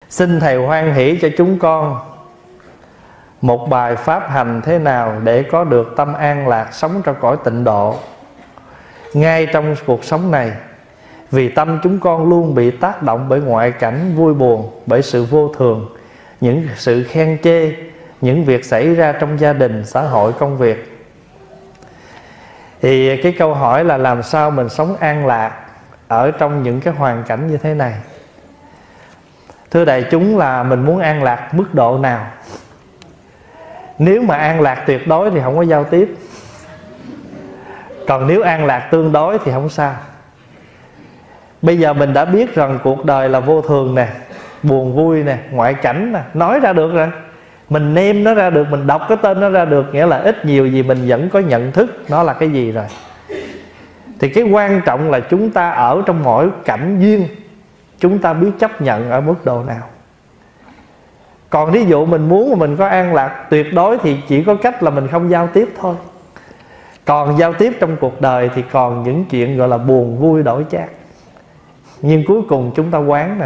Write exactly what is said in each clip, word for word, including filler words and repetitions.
Xin Thầy hoan hỷ cho chúng con một bài pháp hành thế nào để có được tâm an lạc, sống trong cõi tịnh độ ngay trong cuộc sống này. Vì tâm chúng con luôn bị tác động bởi ngoại cảnh vui buồn, bởi sự vô thường, những sự khen chê, những việc xảy ra trong gia đình, xã hội, công việc. Thì cái câu hỏi là làm sao mình sống an lạc ở trong những cái hoàn cảnh như thế này. Thưa đại chúng, là mình muốn an lạc mức độ nào? Nếu mà an lạc tuyệt đối thì không có giao tiếp. Còn nếu an lạc tương đối thì không sao. Bây giờ mình đã biết rằng cuộc đời là vô thường nè, buồn vui nè, ngoại cảnh nè, nói ra được rồi. Mình nêm nó ra được, mình đọc cái tên nó ra được, nghĩa là ít nhiều gì mình vẫn có nhận thức nó là cái gì rồi. Thì cái quan trọng là chúng ta ở trong mỗi cảnh duyên, chúng ta biết chấp nhận ở mức độ nào. Còn ví dụ mình muốn mà mình có an lạc tuyệt đối thì chỉ có cách là mình không giao tiếp thôi. Còn giao tiếp trong cuộc đời thì còn những chuyện gọi là buồn vui đổi chác. Nhưng cuối cùng chúng ta quán nè,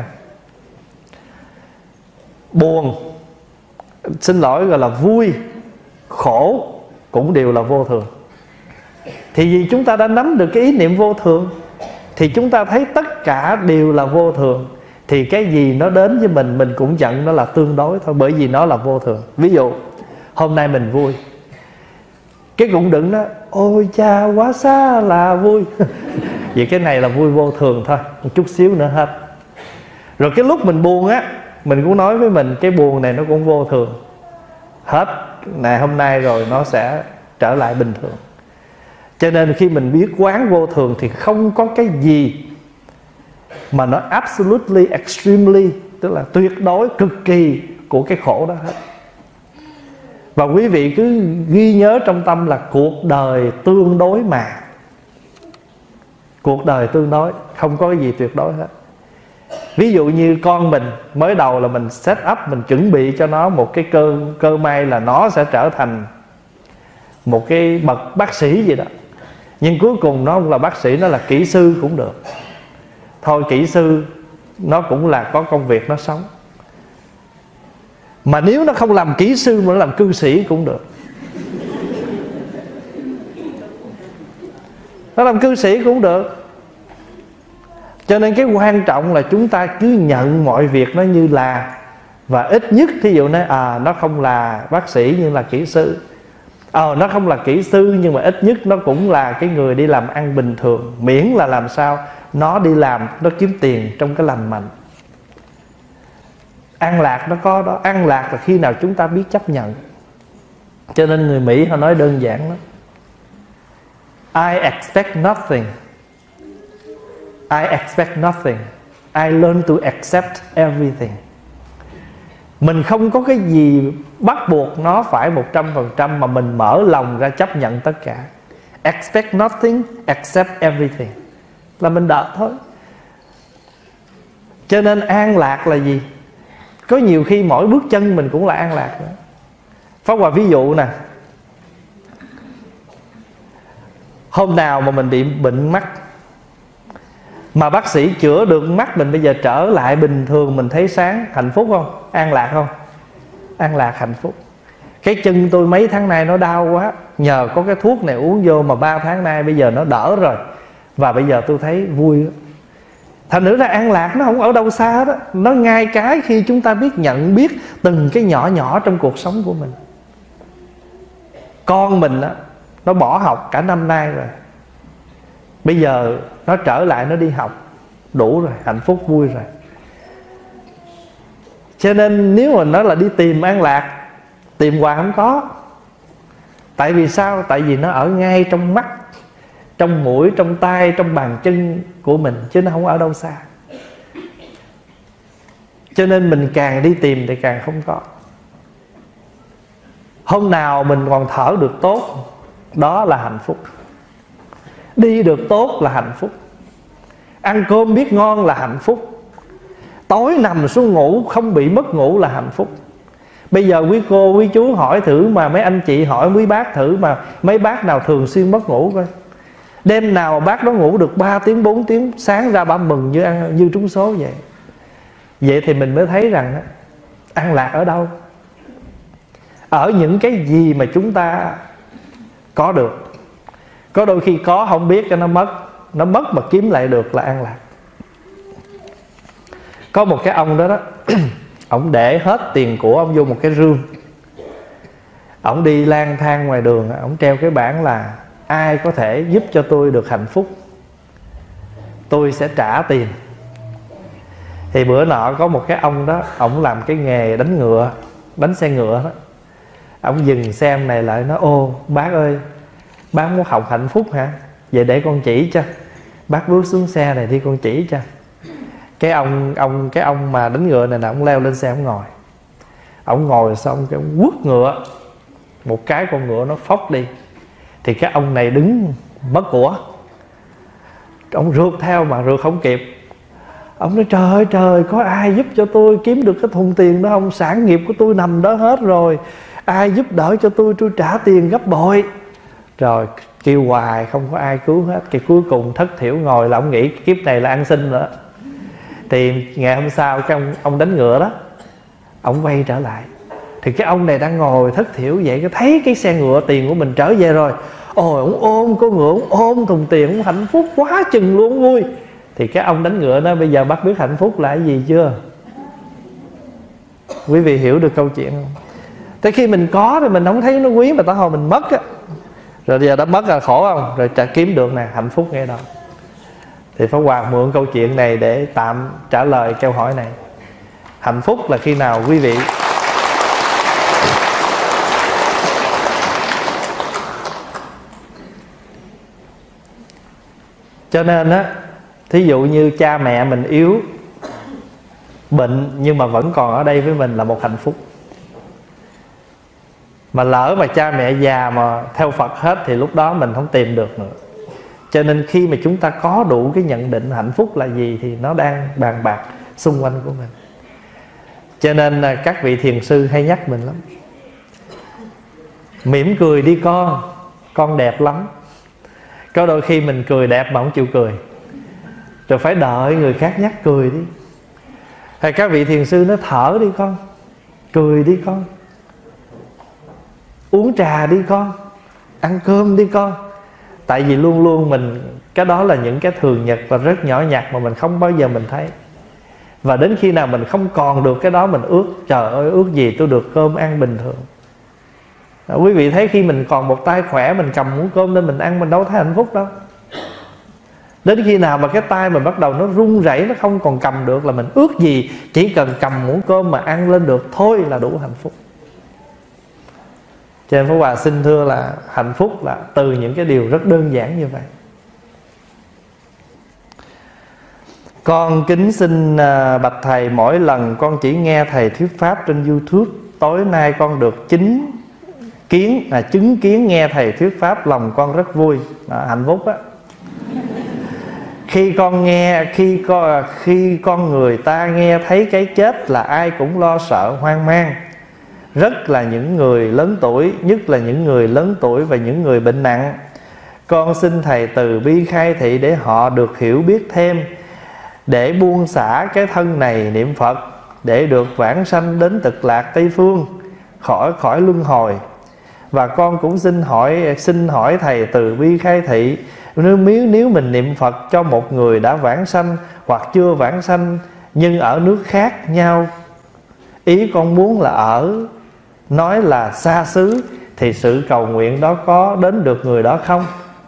buồn, xin lỗi, gọi là vui, khổ cũng đều là vô thường. Thì vì chúng ta đã nắm được cái ý niệm vô thường, thì chúng ta thấy tất cả đều là vô thường, thì cái gì nó đến với mình, mình cũng nhận nó là tương đối thôi, bởi vì nó là vô thường. Ví dụ hôm nay mình vui, cái cũng đừng đó ôi cha quá xa là vui. Vậy cái này là vui vô thường thôi, một chút xíu nữa hết. Rồi cái lúc mình buồn á, mình cũng nói với mình cái buồn này nó cũng vô thường. Hết ngày hôm nay rồi nó sẽ trở lại bình thường. Cho nên khi mình biết quán vô thường thì không có cái gì mà nó absolutely, extremely, tức là tuyệt đối, cực kỳ của cái khổ đó hết. Và quý vị cứ ghi nhớ trong tâm là cuộc đời tương đối mà. Cuộc đời tương đối, không có cái gì tuyệt đối hết. Ví dụ như con mình, mới đầu là mình set up, mình chuẩn bị cho nó một cái cơ, cơ may là nó sẽ trở thành một cái bậc bác sĩ gì đó. Nhưng cuối cùng nó không là bác sĩ, nó là kỹ sư cũng được. Thôi kỹ sư nó cũng là có công việc nó sống. Mà nếu nó không làm kỹ sư mà nó làm cư sĩ cũng được. Nó làm cư sĩ cũng được. Cho nên cái quan trọng là chúng ta cứ nhận mọi việc nó như là. Và ít nhất thí dụ nói à, nó không là bác sĩ nhưng là kỹ sư. Ờ, nó không là kỹ sư nhưng mà ít nhất nó cũng là cái người đi làm ăn bình thường. Miễn là làm sao nó đi làm, nó kiếm tiền trong cái lành mạnh. An lạc nó có đó. An lạc là khi nào chúng ta biết chấp nhận. Cho nên người Mỹ họ nói đơn giản lắm: I expect nothing, I expect nothing, I learn to accept everything. Mình không có cái gì bắt buộc nó phải một trăm phần trăm, mà mình mở lòng ra chấp nhận tất cả. Expect nothing, accept everything, là mình đợi thôi. Cho nên an lạc là gì? Có nhiều khi mỗi bước chân mình cũng là an lạc nữa. Pháp Hòa ví dụ nè, hôm nào mà mình bị bệnh mắt mà bác sĩ chữa được mắt mình, bây giờ trở lại bình thường, mình thấy sáng, hạnh phúc không? An lạc không? An lạc, hạnh phúc. Cái chân tôi mấy tháng nay nó đau quá, nhờ có cái thuốc này uống vô mà ba tháng nay bây giờ nó đỡ rồi, và bây giờ tôi thấy vui. Thành nữ ra an lạc nó không ở đâu xa đó. Nó ngay cái khi chúng ta biết nhận biết từng cái nhỏ nhỏ trong cuộc sống của mình. Con mình đó, nó bỏ học cả năm nay rồi, bây giờ nó trở lại nó đi học, đủ rồi, hạnh phúc vui rồi. Cho nên nếu mà nói là đi tìm an lạc, tìm hoài không có. Tại vì sao? Tại vì nó ở ngay trong mắt, trong mũi, trong tay, trong bàn chân của mình, chứ nó không ở đâu xa. Cho nên mình càng đi tìm thì càng không có. Hôm nào mình còn thở được tốt, đó là hạnh phúc. Đi được tốt là hạnh phúc. Ăn cơm biết ngon là hạnh phúc. Tối nằm xuống ngủ không bị mất ngủ là hạnh phúc. Bây giờ quý cô, quý chú hỏi thử, mà mấy anh chị hỏi quý bác thử, mà mấy bác nào thường xuyên mất ngủ coi. Đêm nào bác đó ngủ được ba tiếng, bốn tiếng, sáng ra bà mừng như ăn như trúng số vậy. Vậy thì mình mới thấy rằng an lạc ở đâu? Ở những cái gì mà chúng ta có được. Có đôi khi có không biết cho nó mất, nó mất mà kiếm lại được là an lạc. Có một cái ông đó đó ông để hết tiền của ông vô một cái rương. Ông đi lang thang ngoài đường, ông treo cái bảng là ai có thể giúp cho tôi được hạnh phúc, tôi sẽ trả tiền. Thì bữa nọ có một cái ông đó, ông làm cái nghề đánh ngựa, đánh xe ngựa đó. Ông dừng xe ông này lại nói: ô bác ơi, bác muốn học hạnh phúc hả? Vậy để con chỉ cho. Bác bước xuống xe này đi, con chỉ cho. Cái ông ông cái ông mà đánh ngựa này nè, ông leo lên xe ông ngồi. Ông ngồi xong cái ông quất ngựa, một cái con ngựa nó phóc đi. Thì cái ông này đứng mất của, ông rượt theo mà rượt không kịp. Ông nói: trời ơi trời, có ai giúp cho tôi kiếm được cái thùng tiền đó không? Sản nghiệp của tôi nằm đó hết rồi, ai giúp đỡ cho tôi, tôi trả tiền gấp bội. Rồi kêu hoài không có ai cứu hết. Cái cuối cùng thất thiểu ngồi là ông nghĩ kiếp này là ăn xin nữa. Thì ngày hôm sau cái ông, ông đánh ngựa đó, ông quay trở lại. Thì cái ông này đang ngồi thất thiểu vậy, cái thấy cái xe ngựa tiền của mình trở về rồi. Ôi ông ôm con ngựa, ông ôm thùng tiền, ông hạnh phúc quá chừng luôn, vui. Thì cái ông đánh ngựa đó: bây giờ bác biết hạnh phúc là cái gì chưa? Quý vị hiểu được câu chuyện không? Tới khi mình có thì mình không thấy nó quý, mà tới hồi mình mất á, rồi giờ đã mất là khổ không? Rồi trả kiếm được nè, hạnh phúc ngay đâu? Thì Pháp Hòa mượn câu chuyện này để tạm trả lời câu hỏi này. Hạnh phúc là khi nào quý vị cho nên á, thí dụ như cha mẹ mình yếu, bệnh nhưng mà vẫn còn ở đây với mình là một hạnh phúc. Mà lỡ mà cha mẹ già mà theo Phật hết thì lúc đó mình không tìm được nữa. Cho nên khi mà chúng ta có đủ cái nhận định hạnh phúc là gì thì nó đang bàn bạc xung quanh của mình. Cho nên là các vị thiền sư hay nhắc mình lắm: mỉm cười đi con, con đẹp lắm. Có đôi khi mình cười đẹp mà không chịu cười, rồi phải đợi người khác nhắc cười đi. Hay các vị thiền sư nói: thở đi con, cười đi con, uống trà đi con, ăn cơm đi con. Tại vì luôn luôn mình, cái đó là những cái thường nhật và rất nhỏ nhặt mà mình không bao giờ mình thấy. Và đến khi nào mình không còn được cái đó, mình ước: trời ơi, ước gì tôi được cơm ăn bình thường. Đó, quý vị thấy khi mình còn một tay khỏe, mình cầm muỗng cơm lên mình ăn, mình đâu thấy hạnh phúc đâu. Đến khi nào mà cái tay mình bắt đầu nó run rẩy, nó không còn cầm được là mình ước gì chỉ cần cầm muỗng cơm mà ăn lên được thôi là đủ hạnh phúc. Cho nên Pháp Hòa xin thưa là hạnh phúc là từ những cái điều rất đơn giản như vậy. Con kính xin bạch thầy, mỗi lần con chỉ nghe thầy thuyết pháp trên YouTube, tối nay con được chính kiến là chứng kiến nghe thầy thuyết pháp, lòng con rất vui. Đó, hạnh phúc á. Khi con nghe khi con khi con người ta nghe thấy cái chết là ai cũng lo sợ hoang mang, rất là những người lớn tuổi, nhất là những người lớn tuổi và những người bệnh nặng. Con xin thầy từ bi khai thị để họ được hiểu biết thêm, để buông xả cái thân này niệm Phật, để được vãng sanh đến Cực Lạc Tây Phương, khỏi khỏi luân hồi. Và con cũng xin hỏi xin hỏi thầy từ bi khai thị, nếu nếu mình niệm Phật cho một người đã vãng sanh hoặc chưa vãng sanh nhưng ở nước khác nhau, ý con muốn là ở nói là xa xứ, thì sự cầu nguyện đó có đến được người đó không?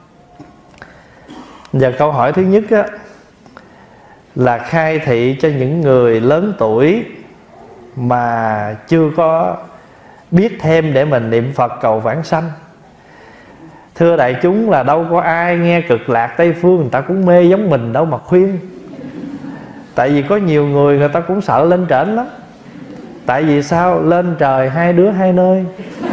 Giờ câu hỏi thứ nhất á, là khai thị cho những người lớn tuổi mà chưa có biết thêm để mình niệm Phật cầu vãng sanh. Thưa đại chúng, là đâu có ai nghe Cực Lạc Tây Phương người ta cũng mê giống mình đâu mà khuyên. Tại vì có nhiều người người ta cũng sợ lên trển lắm. Tại vì sao? Lên trời hai đứa hai nơi.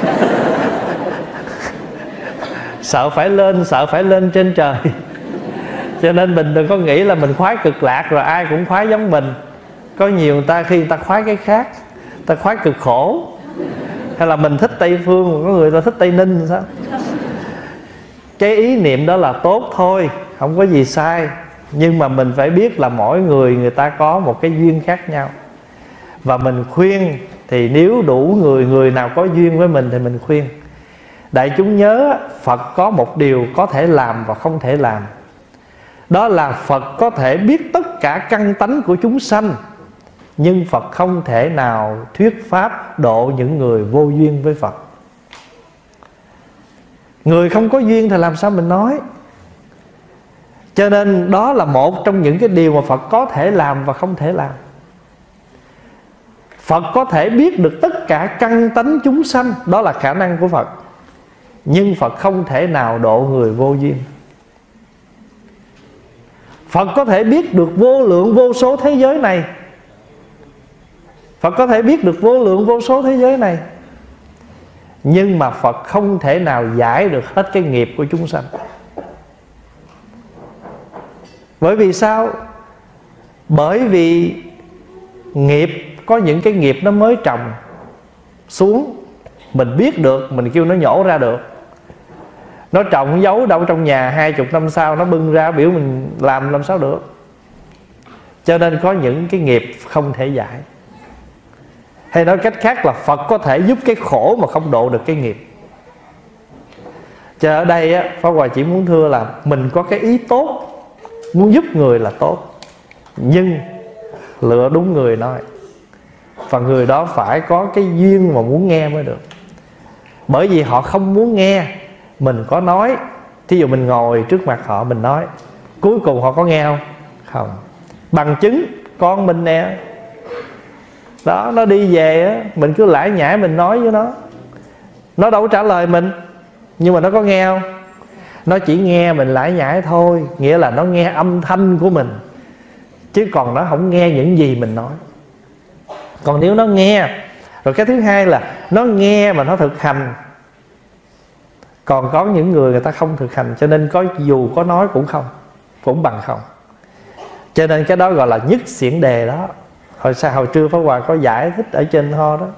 Sợ phải lên, sợ phải lên trên trời. Cho nên mình đừng có nghĩ là mình khoái Cực Lạc rồi ai cũng khoái giống mình. Có nhiều người ta khi người ta khoái cái khác, người ta khoái cực khổ. Hay là mình thích Tây Phương, mà có người ta thích Tây Ninh sao? Cái ý niệm đó là tốt thôi, không có gì sai. Nhưng mà mình phải biết là mỗi người người ta có một cái duyên khác nhau. Và mình khuyên thì nếu đủ người, người nào có duyên với mình thì mình khuyên. Đại chúng nhớ Phật có một điều có thể làm và không thể làm. Đó là Phật có thể biết tất cả căn tánh của chúng sanh, nhưng Phật không thể nào thuyết pháp độ những người vô duyên với Phật. Người không có duyên thì làm sao mình nói. Cho nên đó là một trong những cái điều mà Phật có thể làm và không thể làm. Phật có thể biết được tất cả căn tánh chúng sanh, đó là khả năng của Phật, nhưng Phật không thể nào độ người vô duyên. Phật có thể biết được vô lượng vô số thế giới này. Phật có thể biết được vô lượng vô số thế giới này, nhưng mà Phật không thể nào giải được hết cái nghiệp của chúng sanh. Bởi vì sao? Bởi vì nghiệp, có những cái nghiệp nó mới trồng xuống, mình biết được, mình kêu nó nhổ ra được. Nó trồng giấu đâu trong nhà, hai chục năm sau nó bưng ra biểu mình làm làm sao được. Cho nên có những cái nghiệp không thể giải. Hay nói cách khác là Phật có thể giúp cái khổ mà không độ được cái nghiệp. Cho ở đây á, Pháp Hòa chỉ muốn thưa là mình có cái ý tốt, muốn giúp người là tốt, nhưng lựa đúng người nói. Và người đó phải có cái duyên mà muốn nghe mới được. Bởi vì họ không muốn nghe, mình có nói, thí dụ mình ngồi trước mặt họ mình nói, cuối cùng họ có nghe không? Không. Bằng chứng con mình nè, đó, nó đi về á, mình cứ lải nhải mình nói với nó, nó đâu có trả lời mình, nhưng mà nó có nghe không? Nó chỉ nghe mình lải nhải thôi, nghĩa là nó nghe âm thanh của mình, chứ còn nó không nghe những gì mình nói. Còn nếu nó nghe, rồi cái thứ hai là nó nghe mà nó thực hành. Còn có những người người ta không thực hành, cho nên có dù có nói cũng không, cũng bằng không. Cho nên cái đó gọi là nhất xiển đề đó. Hồi sao hồi trưa Pháp Hòa có giải thích ở trên ho đó.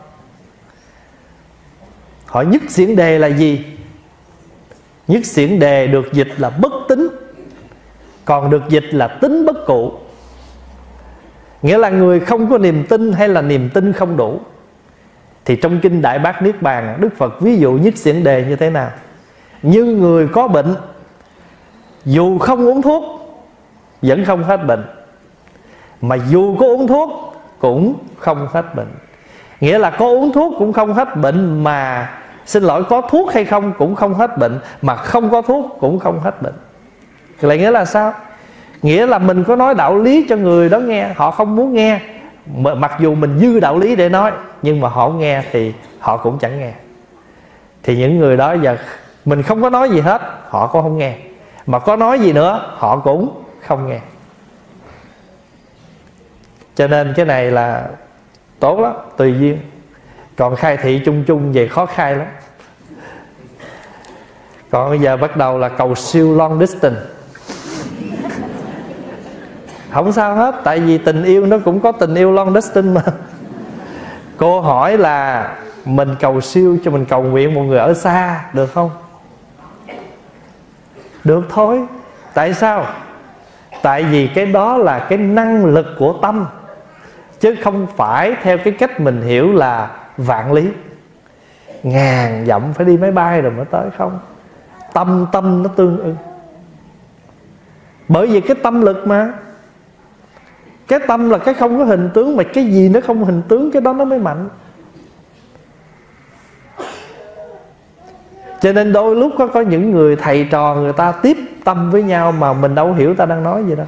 Hỏi nhất xiển đề là gì? Nhất xiển đề được dịch là bất tín, còn được dịch là tín bất cụ. Nghĩa là người không có niềm tin hay là niềm tin không đủ. Thì trong kinh Đại Bát Niết Bàn, Đức Phật ví dụ nhất xiển đề như thế nào? Như người có bệnh, dù không uống thuốc vẫn không hết bệnh, mà dù có uống thuốc cũng không hết bệnh. Nghĩa là có uống thuốc cũng không hết bệnh, mà xin lỗi, có thuốc hay không cũng không hết bệnh, mà không có thuốc cũng không hết bệnh. Lại nghĩa là sao? Nghĩa là mình có nói đạo lý cho người đó nghe, họ không muốn nghe. Mặc dù mình dư đạo lý để nói, nhưng mà họ không nghe thì họ cũng chẳng nghe. Thì những người đó giờ mình không có nói gì hết, họ cũng không nghe. Mà có nói gì nữa, họ cũng không nghe. Cho nên cái này là tốt lắm, tùy duyên. Còn khai thị chung chung về khó khai lắm. Còn bây giờ bắt đầu là cầu siêu long distance. Không sao hết, tại vì tình yêu nó cũng có tình yêu long distance mà. Cô hỏi là mình cầu siêu cho mình cầu nguyện một người ở xa được không? Được thôi. Tại sao? Tại vì cái đó là cái năng lực của tâm, chứ không phải theo cái cách mình hiểu là vạn lý, ngàn dặm phải đi máy bay rồi mới tới. Không. Tâm tâm nó tương ưng. Bởi vì cái tâm lực mà. Cái tâm là cái không có hình tướng, mà cái gì nó không hình tướng cái đó nó mới mạnh. Cho nên đôi lúc có, có những người thầy trò người ta tiếp tâm với nhau mà mình đâu hiểu ta đang nói gì đâu.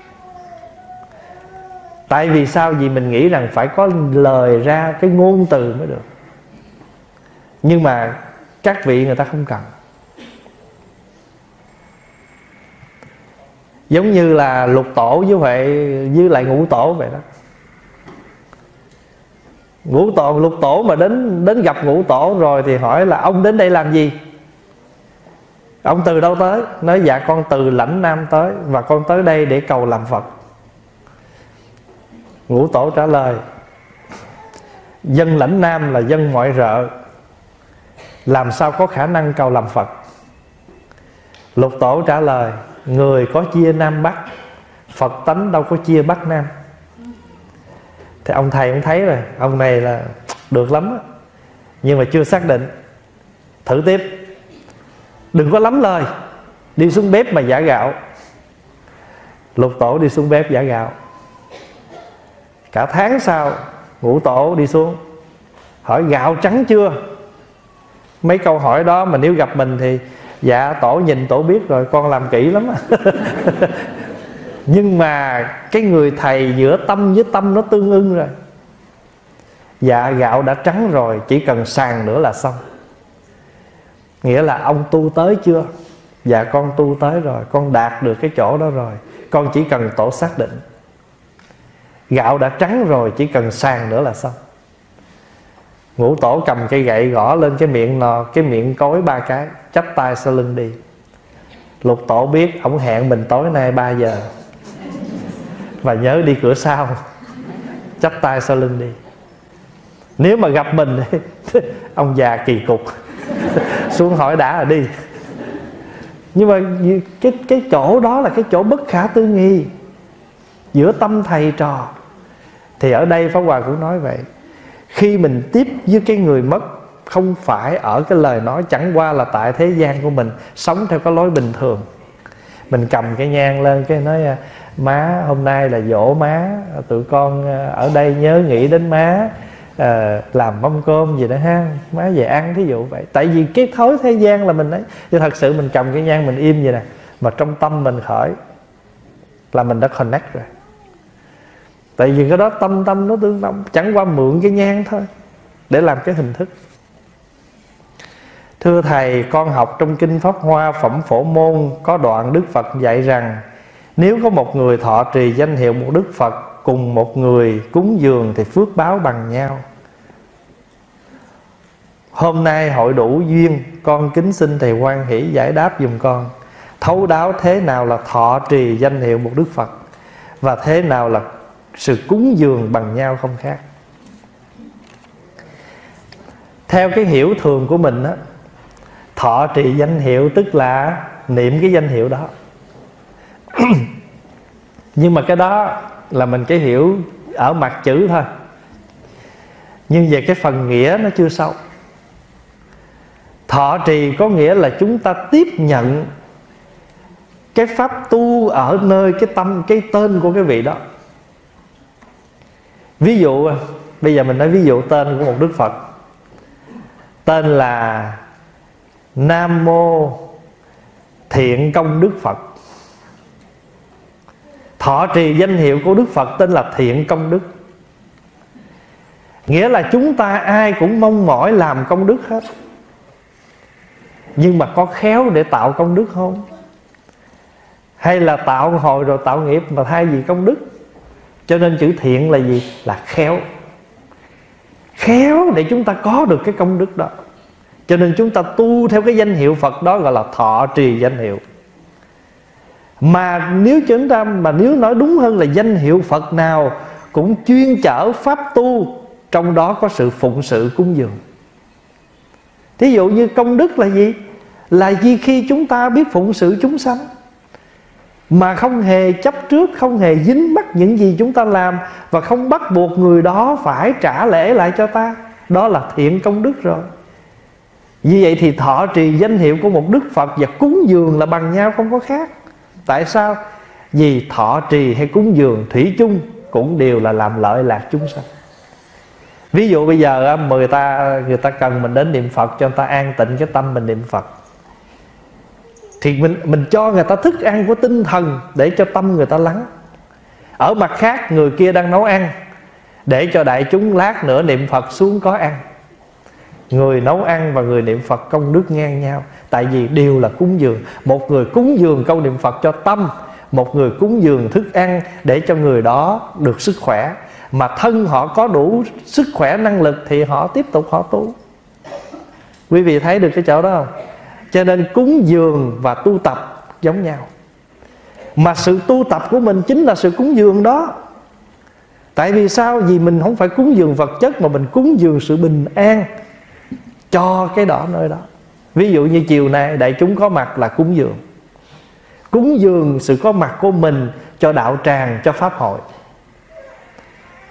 Tại vì sao? Vì mình nghĩ rằng phải có lời ra, cái ngôn từ mới được. Nhưng mà các vị người ta không cần. Giống như là lục tổ với Huệ với lại ngũ tổ vậy đó. Ngũ tổ, lục tổ mà đến đến gặp ngũ tổ rồi thì hỏi là ông đến đây làm gì? Ông từ đâu tới? Nói dạ con từ Lãnh Nam tới, và con tới đây để cầu làm Phật. Ngũ tổ trả lời: dân Lãnh Nam là dân ngoại rợ, làm sao có khả năng cầu làm Phật? Lục tổ trả lời: người có chia Nam Bắc, Phật tánh đâu có chia Bắc Nam. Thì ông thầy cũng thấy rồi, ông này là được lắm đó, nhưng mà chưa xác định. Thử tiếp, đừng có lắm lời, đi xuống bếp mà giã gạo. Lục tổ đi xuống bếp giã gạo. Cả tháng sau ngũ tổ đi xuống hỏi gạo trắng chưa. Mấy câu hỏi đó mà nếu gặp mình thì dạ tổ nhìn tổ biết rồi, con làm kỹ lắm. Nhưng mà cái người thầy giữa tâm với tâm nó tương ưng rồi. Dạ gạo đã trắng rồi, chỉ cần sàng nữa là xong. Nghĩa là ông tu tới chưa? Dạ con tu tới rồi, con đạt được cái chỗ đó rồi, con chỉ cần tổ xác định. Gạo đã trắng rồi, chỉ cần sàng nữa là xong. Ngũ tổ cầm cây gậy gõ lên cái miệng nò, cái miệng cối ba cái, chắp tay sau lưng đi. Lục tổ biết ổng hẹn mình tối nay ba giờ, và nhớ đi cửa sau, chắp tay sau lưng đi. Nếu mà gặp mình ông già kỳ cục, xuống hỏi đã là đi. Nhưng mà cái, cái chỗ đó là cái chỗ bất khả tư nghị giữa tâm thầy trò. Thì ở đây Pháp Hòa cũng nói vậy. Khi mình tiếp với cái người mất, không phải ở cái lời nói, chẳng qua là tại thế gian của mình sống theo cái lối bình thường. Mình cầm cái nhang lên cái nói má hôm nay là dỗ má, tụi con ở đây nhớ nghĩ đến má, à, làm mâm cơm gì đó ha, má về ăn, thí dụ vậy. Tại vì cái thói thế gian là mình ấy. Nhưng thật sự mình cầm cái nhang mình im vậy nè, mà trong tâm mình khởi là mình đã connect rồi. Tại vì cái đó tâm tâm nó tương đồng, chẳng qua mượn cái nhang thôi để làm cái hình thức. Thưa thầy, con học trong Kinh Pháp Hoa Phẩm Phổ Môn có đoạn Đức Phật dạy rằng nếu có một người thọ trì danh hiệu một Đức Phật cùng một người cúng dường thì phước báo bằng nhau. Hôm nay hội đủ duyên, con kính xin thầy hoan hỷ giải đáp giùm con thấu đáo thế nào là thọ trì danh hiệu một Đức Phật và thế nào là sự cúng dường bằng nhau không khác. Theo cái hiểu thường của mình á, thọ trì danh hiệu tức là niệm cái danh hiệu đó. Nhưng mà cái đó là mình cái hiểu ở mặt chữ thôi, nhưng về cái phần nghĩa nó chưa sâu. Thọ trì có nghĩa là chúng ta tiếp nhận cái pháp tu ở nơi cái tâm, cái tên của cái vị đó. Ví dụ bây giờ mình nói ví dụ tên của một Đức Phật, tên là Nam Mô Thiện Công Đức Phật. Thọ trì danh hiệu của Đức Phật tên là Thiện Công Đức. Nghĩa là chúng ta ai cũng mong mỏi làm công đức hết, nhưng mà có khéo để tạo công đức không? Hay là tạo hồi rồi tạo nghiệp mà thay vì công đức? Cho nên chữ thiện là gì? Là khéo. Khéo để chúng ta có được cái công đức đó. Cho nên chúng ta tu theo cái danh hiệu Phật đó gọi là thọ trì danh hiệu. Mà nếu chúng ta mà nếu nói đúng hơn là danh hiệu Phật nào cũng chuyên chở pháp tu, trong đó có sự phụng sự cúng dường. Thí dụ như công đức là gì? Là gì khi chúng ta biết phụng sự chúng sanh mà không hề chấp trước, không hề dính mắc những gì chúng ta làm, và không bắt buộc người đó phải trả lễ lại cho ta. Đó là thiện công đức rồi. Như vậy thì thọ trì danh hiệu của một Đức Phật và cúng dường là bằng nhau, không có khác. Tại sao? Vì thọ trì hay cúng dường thủy chung cũng đều là làm lợi lạc chúng sanh. Ví dụ bây giờ người ta, người ta cần mình đến niệm Phật cho người ta an tịnh cái tâm mình niệm Phật, thì mình, mình cho người ta thức ăn của tinh thần để cho tâm người ta lắng. Ở mặt khác người kia đang nấu ăn để cho đại chúng lát nữa niệm Phật xuống có ăn. Người nấu ăn và người niệm Phật công đức ngang nhau, tại vì đều là cúng dường. Một người cúng dường câu niệm Phật cho tâm, một người cúng dường thức ăn để cho người đó được sức khỏe. Mà thân họ có đủ sức khỏe năng lực thì họ tiếp tục họ tu. Quý vị thấy được cái chỗ đó không? Cho nên cúng dường và tu tập giống nhau. Mà sự tu tập của mình chính là sự cúng dường đó. Tại vì sao? Vì mình không phải cúng dường vật chất, mà mình cúng dường sự bình an cho cái đó nơi đó. Ví dụ như chiều nay đại chúng có mặt là cúng dường. Cúng dường sự có mặt của mình cho đạo tràng, cho pháp hội.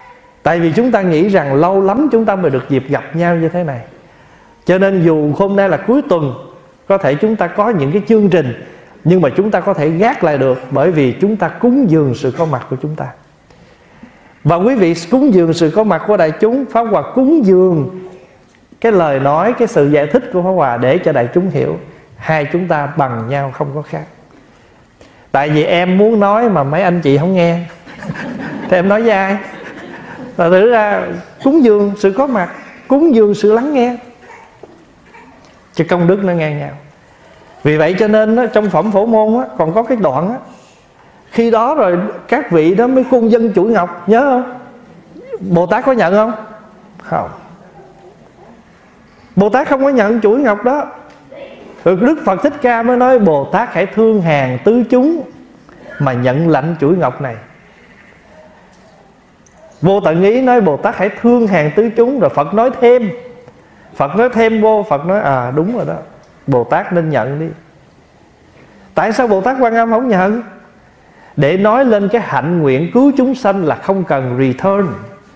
Tại vì chúng ta nghĩ rằng lâu lắm chúng ta mới được dịp gặp nhau như thế này. Cho nên dù hôm nay là cuối tuần, có thể chúng ta có những cái chương trình, nhưng mà chúng ta có thể gác lại được, bởi vì chúng ta cúng dường sự có mặt của chúng ta. Và quý vị cúng dường sự có mặt của đại chúng, Pháp Hòa cúng dường cái lời nói, cái sự giải thích của Pháp Hòa để cho đại chúng hiểu hai chúng ta bằng nhau, không có khác. Tại vì em muốn nói mà mấy anh chị không nghe thì em nói với ai? Và thử ra cúng dường sự có mặt, cúng dường sự lắng nghe, cho công đức nó ngang nhau. Vì vậy cho nên đó, trong phẩm Phổ Môn đó, còn có cái đoạn đó, khi đó rồi các vị đó mới cung dân chuỗi ngọc, nhớ không? Bồ Tát có nhận không? Không. Bồ Tát không có nhận chuỗi ngọc đó. Rồi Đức Phật Thích Ca mới nói Bồ Tát hãy thương hàng tứ chúng mà nhận lãnh chuỗi ngọc này. Vô Tận Ý nói Bồ Tát hãy thương hàng tứ chúng. Rồi Phật nói thêm, Phật nói thêm vô, Phật nói à đúng rồi đó, Bồ Tát nên nhận đi. Tại sao Bồ Tát Quan Âm không nhận? Để nói lên cái hạnh nguyện cứu chúng sanh là không cần return.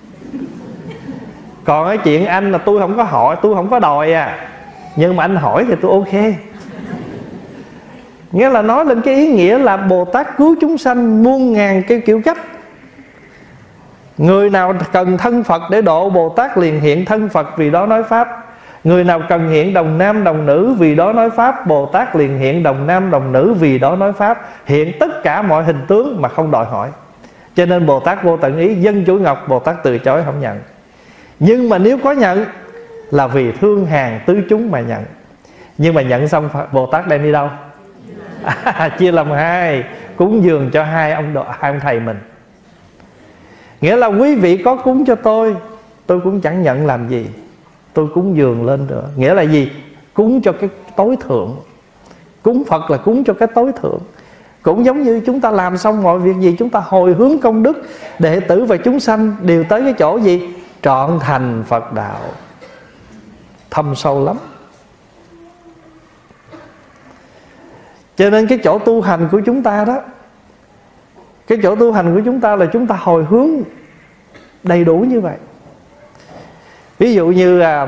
Còn cái chuyện anh là tôi không có hỏi, tôi không có đòi à, nhưng mà anh hỏi thì tôi ok. Nghĩa là nói lên cái ý nghĩa là Bồ Tát cứu chúng sanh muôn ngàn cái kiểu cách. Người nào cần thân Phật để độ, Bồ Tát liền hiện thân Phật vì đó nói Pháp. Người nào cần hiện đồng nam đồng nữ vì đó nói Pháp, Bồ Tát liền hiện đồng nam đồng nữ vì đó nói Pháp. Hiện tất cả mọi hình tướng mà không đòi hỏi. Cho nên Bồ Tát Vô Tận Ý dân chuỗi ngọc, Bồ Tát từ chối không nhận. Nhưng mà nếu có nhận là vì thương hàng tứ chúng mà nhận. Nhưng mà nhận xong Bồ Tát đem đi đâu? À, chia làm hai, cúng dường cho hai ông độ, hai ông thầy mình. Nghĩa là quý vị có cúng cho tôi, tôi cũng chẳng nhận làm gì, tôi cúng dường lên nữa. Nghĩa là gì? Cúng cho cái tối thượng. Cúng Phật là cúng cho cái tối thượng. Cũng giống như chúng ta làm xong mọi việc gì, chúng ta hồi hướng công đức, đệ tử và chúng sanh đều tới cái chỗ gì? Trọn thành Phật đạo. Thâm sâu lắm. Cho nên cái chỗ tu hành của chúng ta đó, cái chỗ tu hành của chúng ta là chúng ta hồi hướng đầy đủ như vậy. Ví dụ như à,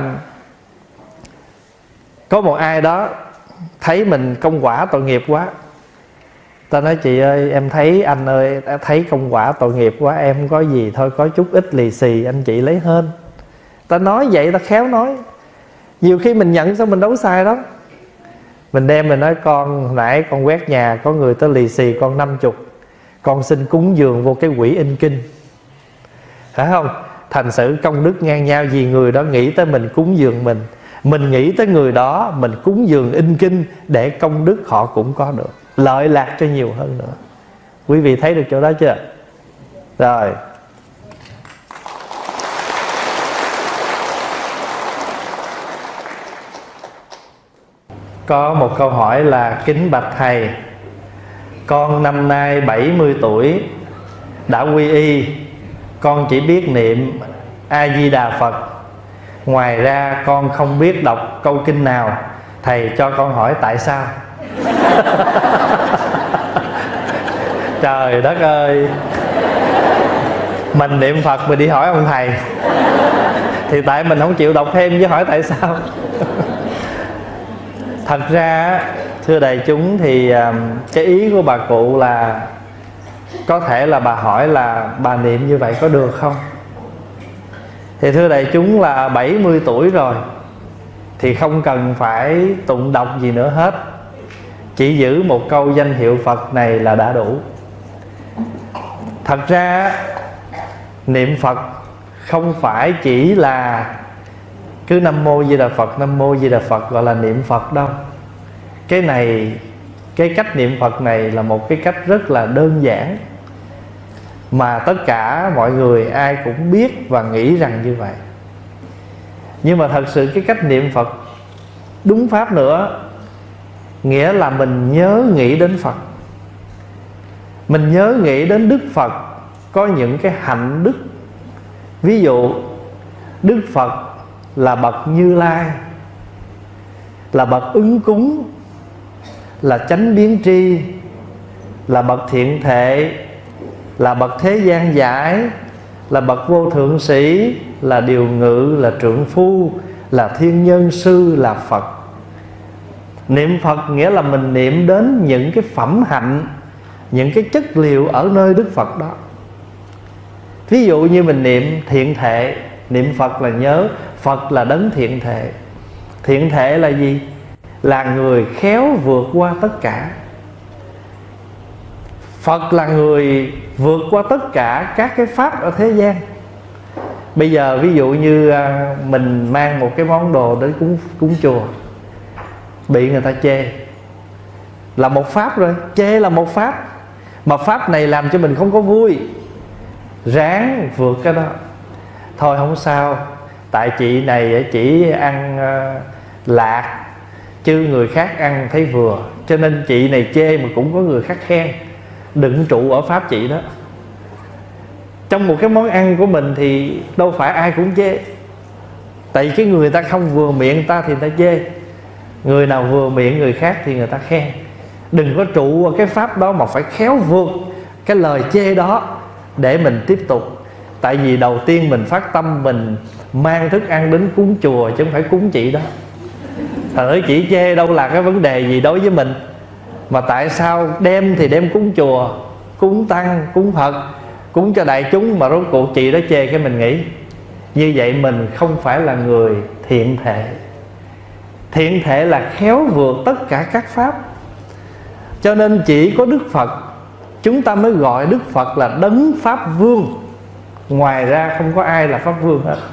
có một ai đó thấy mình công quả tội nghiệp quá, ta nói chị ơi, em thấy anh ơi, thấy công quả tội nghiệp quá, em không có gì, thôi có chút ít lì xì anh chị lấy hên. Ta nói vậy, ta khéo nói. Nhiều khi mình nhận sao mình đâu sai đó. Mình đem mình nói con hồi nãy con quét nhà, có người tới lì xì con năm chục, con xin cúng dường vô cái quỹ in kinh, phải không? Thành sự công đức ngang nhau, vì người đó nghĩ tới mình cúng dường mình, mình nghĩ tới người đó mình cúng dường in kinh, để công đức họ cũng có được, lợi lạc cho nhiều hơn nữa. Quý vị thấy được chỗ đó chưa? Rồi. Có một câu hỏi là: kính bạch thầy, con năm nay bảy mươi tuổi, đã quy y, con chỉ biết niệm A Di Đà Phật, ngoài ra con không biết đọc câu kinh nào, thầy cho con hỏi tại sao? Trời đất ơi, mình niệm Phật mình đi hỏi ông thầy, thì tại mình không chịu đọc thêm chứ hỏi tại sao. Thật ra thưa đại chúng thì cái ý của bà cụ là có thể là bà hỏi là bà niệm như vậy có được không? Thì thưa đại chúng là bảy mươi tuổi rồi thì không cần phải tụng đọc gì nữa hết, chỉ giữ một câu danh hiệu Phật này là đã đủ. Thật ra niệm Phật không phải chỉ là cứ Nam Mô Di Đà Phật, Nam Mô Di Đà Phật gọi là niệm Phật đâu. Cái này, cái cách niệm Phật này là một cái cách rất là đơn giản, mà tất cả mọi người ai cũng biết và nghĩ rằng như vậy. Nhưng mà thật sự cái cách niệm Phật đúng pháp nữa, nghĩa là mình nhớ nghĩ đến Phật, mình nhớ nghĩ đến Đức Phật có những cái hạnh đức. Ví dụ Đức Phật là bậc Như Lai, là bậc ứng cúng, là chánh biến tri, là bậc thiện thệ, là bậc thế gian giải, là bậc vô thượng sĩ, là điều ngự, là trượng phu, là thiên nhân sư, là Phật. Niệm Phật nghĩa là mình niệm đến những cái phẩm hạnh, những cái chất liệu ở nơi Đức Phật đó. Ví dụ như mình niệm thiện thệ, niệm Phật là nhớ Phật là đấng thiện thệ. Thiện thệ là gì? Là người khéo vượt qua tất cả. Phật là người vượt qua tất cả các cái pháp ở thế gian. Bây giờ ví dụ như mình mang một cái món đồ đến cúng, cúng chùa, bị người ta chê là một pháp rồi. Chê là một pháp, mà pháp này làm cho mình không có vui, ráng vượt cái đó. Thôi không sao, tại chị này chỉ ăn uh, lạc, chứ người khác ăn thấy vừa, cho nên chị này chê mà cũng có người khác khen. Đừng trụ ở pháp chị đó. Trong một cái món ăn của mình thì đâu phải ai cũng chê. Tại vì cái người ta không vừa miệng ta thì ta chê, người nào vừa miệng người khác thì người ta khen. Đừng có trụ ở cái pháp đó, mà phải khéo vượt cái lời chê đó để mình tiếp tục. Tại vì đầu tiên mình phát tâm mình mang thức ăn đến cúng chùa, chứ không phải cúng chị đó. Thật ơi, chỉ chê đâu là cái vấn đề gì đối với mình, mà tại sao đem thì đem cúng chùa, cúng tăng, cúng Phật, cúng cho đại chúng, mà rốt cuộc chị đó chê cái mình nghĩ. Như vậy mình không phải là người thiện thệ. Thiện thệ là khéo vượt tất cả các pháp. Cho nên chỉ có Đức Phật chúng ta mới gọi Đức Phật là đấng Pháp Vương. Ngoài ra không có ai là Pháp Vương hết.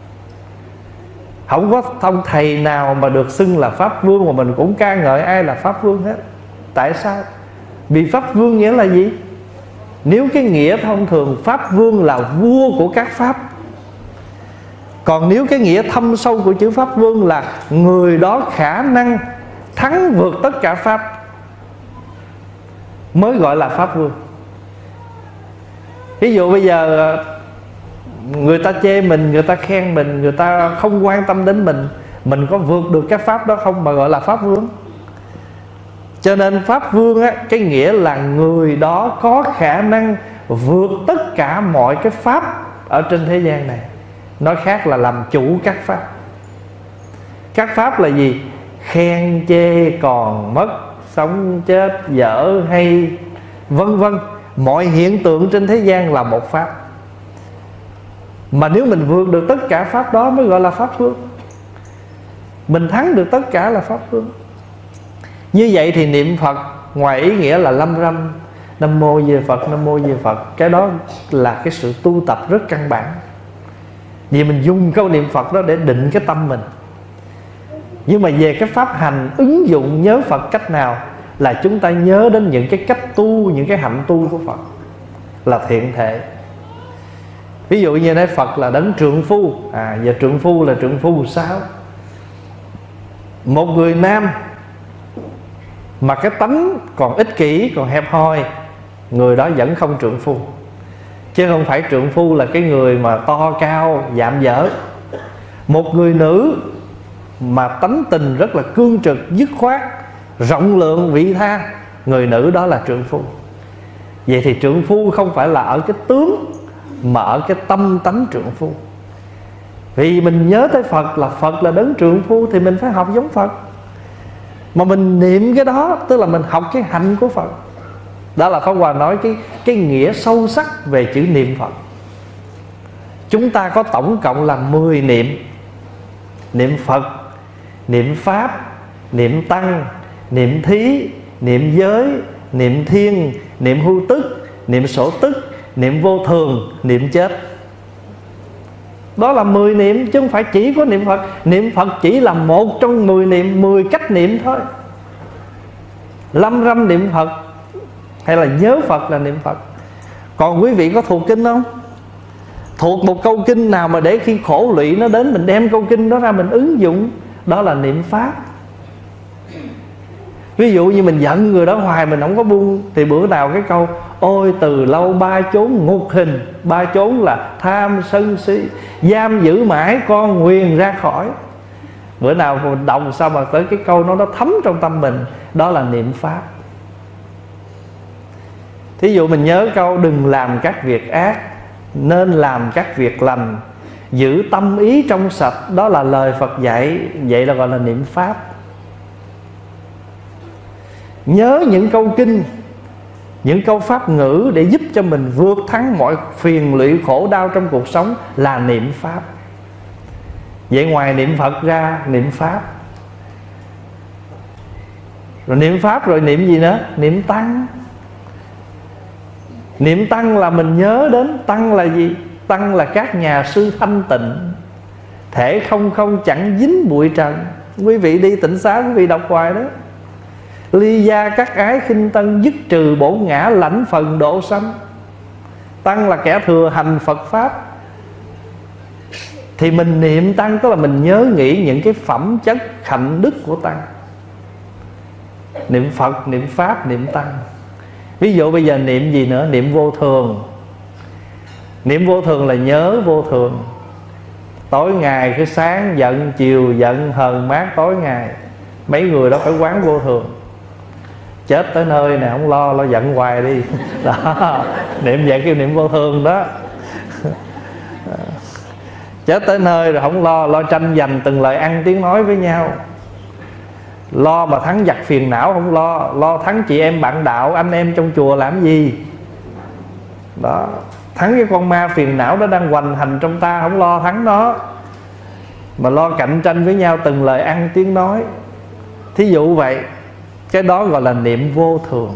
Không có ông thầy nào mà được xưng là Pháp Vương mà mình cũng ca ngợi ai là Pháp Vương hết. Tại sao? Vì Pháp Vương nghĩa là gì? Nếu cái nghĩa thông thường, Pháp Vương là vua của các pháp. Còn nếu cái nghĩa thâm sâu của chữ Pháp Vương là người đó khả năng thắng vượt tất cả pháp, mới gọi là Pháp Vương. Ví dụ bây giờ người ta chê mình, người ta khen mình, người ta không quan tâm đến mình, mình có vượt được cái pháp đó không mà gọi là Pháp Vương? Cho nên Pháp Vương á, cái nghĩa là người đó có khả năng vượt tất cả mọi cái pháp ở trên thế gian này. Nói khác là làm chủ các pháp. Các pháp là gì? Khen chê còn mất, sống chết dở hay, vân vân. Mọi hiện tượng trên thế gian là một pháp. Mà nếu mình vượt được tất cả pháp đó mới gọi là Pháp Vương. Mình thắng được tất cả là Pháp Vương. Như vậy thì niệm Phật ngoài ý nghĩa là lâm râm Nam Mô Di Phật, Nam Mô Di Phật, cái đó là cái sự tu tập rất căn bản. Vì mình dùng câu niệm Phật đó để định cái tâm mình. Nhưng mà về cái pháp hành ứng dụng nhớ Phật cách nào, là chúng ta nhớ đến những cái cách tu, những cái hạnh tu của Phật là thiện thệ. Ví dụ như nói Phật là đấng trượng phu. À, giờ trượng phu là trượng phu sao? Một người nam mà cái tánh còn ích kỷ, còn hẹp hòi, người đó vẫn không trượng phu. Chứ không phải trượng phu là cái người mà to cao, dạm dở. Một người nữ mà tánh tình rất là cương trực, dứt khoát, rộng lượng, vị tha, người nữ đó là trượng phu. Vậy thì trượng phu không phải là ở cái tướng, mà ở cái tâm tánh trượng phu. Vì mình nhớ tới Phật là Phật là đấng trượng phu, thì mình phải học giống Phật. Mà mình niệm cái đó, tức là mình học cái hạnh của Phật. Đó là Pháp Hòa nói cái, cái nghĩa sâu sắc về chữ niệm Phật. Chúng ta có tổng cộng là mười niệm. Niệm Phật, niệm Pháp, niệm Tăng, niệm Thí, niệm Giới, niệm Thiên, niệm Hưu Tức, niệm Sổ Tức, niệm Vô Thường, niệm Chết. Đó là mười niệm, chứ không phải chỉ có niệm Phật. Niệm Phật chỉ là một trong mười niệm, mười cách niệm thôi. Lâm râm niệm Phật hay là nhớ Phật là niệm Phật. Còn quý vị có thuộc kinh không? Thuộc một câu kinh nào mà để khi khổ lụy nó đến, mình đem câu kinh đó ra mình ứng dụng, đó là niệm Pháp. Ví dụ như mình giận người đó hoài mình không có buông, thì bữa nào cái câu ôi từ lâu ba chốn ngục hình. Ba chốn là tham sân si, giam giữ mãi con nguyền ra khỏi. Bữa nào mình đọc sao mà tới cái câu nó nó thấm trong tâm mình, đó là niệm Pháp. Thí dụ mình nhớ câu đừng làm các việc ác, nên làm các việc lành, giữ tâm ý trong sạch. Đó là lời Phật dạy. Vậy là gọi là niệm Pháp. Nhớ những câu kinh, những câu pháp ngữ để giúp cho mình vượt thắng mọi phiền lụy khổ đau trong cuộc sống là niệm Pháp. Vậy ngoài niệm Phật ra, niệm Pháp. Rồi niệm Pháp rồi niệm gì nữa? Niệm Tăng. Niệm Tăng là mình nhớ đến. Tăng là gì? Tăng là các nhà sư thanh tịnh, thể không không chẳng dính bụi trần. Quý vị đi tịnh xá, quý vị đọc hoài đó. Ly gia các ái khinh tân, dứt trừ bổn ngã, lãnh phần độ sanh. Tăng là kẻ thừa hành Phật Pháp. Thì mình niệm Tăng tức là mình nhớ nghĩ những cái phẩm chất hạnh đức của Tăng. Niệm Phật, niệm Pháp, niệm Tăng. Ví dụ bây giờ niệm gì nữa? Niệm vô thường. Niệm vô thường là nhớ vô thường. Tối ngày cứ sáng giận, chiều giận, hờn mát tối ngày. Mấy người đó phải quán vô thường. Chết tới nơi này không lo, lo giận hoài đi. Đó, niệm vậy kêu niệm vô thường đó. Chết tới nơi rồi không lo, lo tranh giành từng lời ăn tiếng nói với nhau. Lo mà thắng giặc phiền não không lo, lo thắng chị em bạn đạo, anh em trong chùa làm gì. Đó, thắng cái con ma phiền não đó đang hoành hành trong ta, không lo thắng nó, mà lo cạnh tranh với nhau từng lời ăn tiếng nói. Thí dụ vậy, cái đó gọi là niệm vô thường.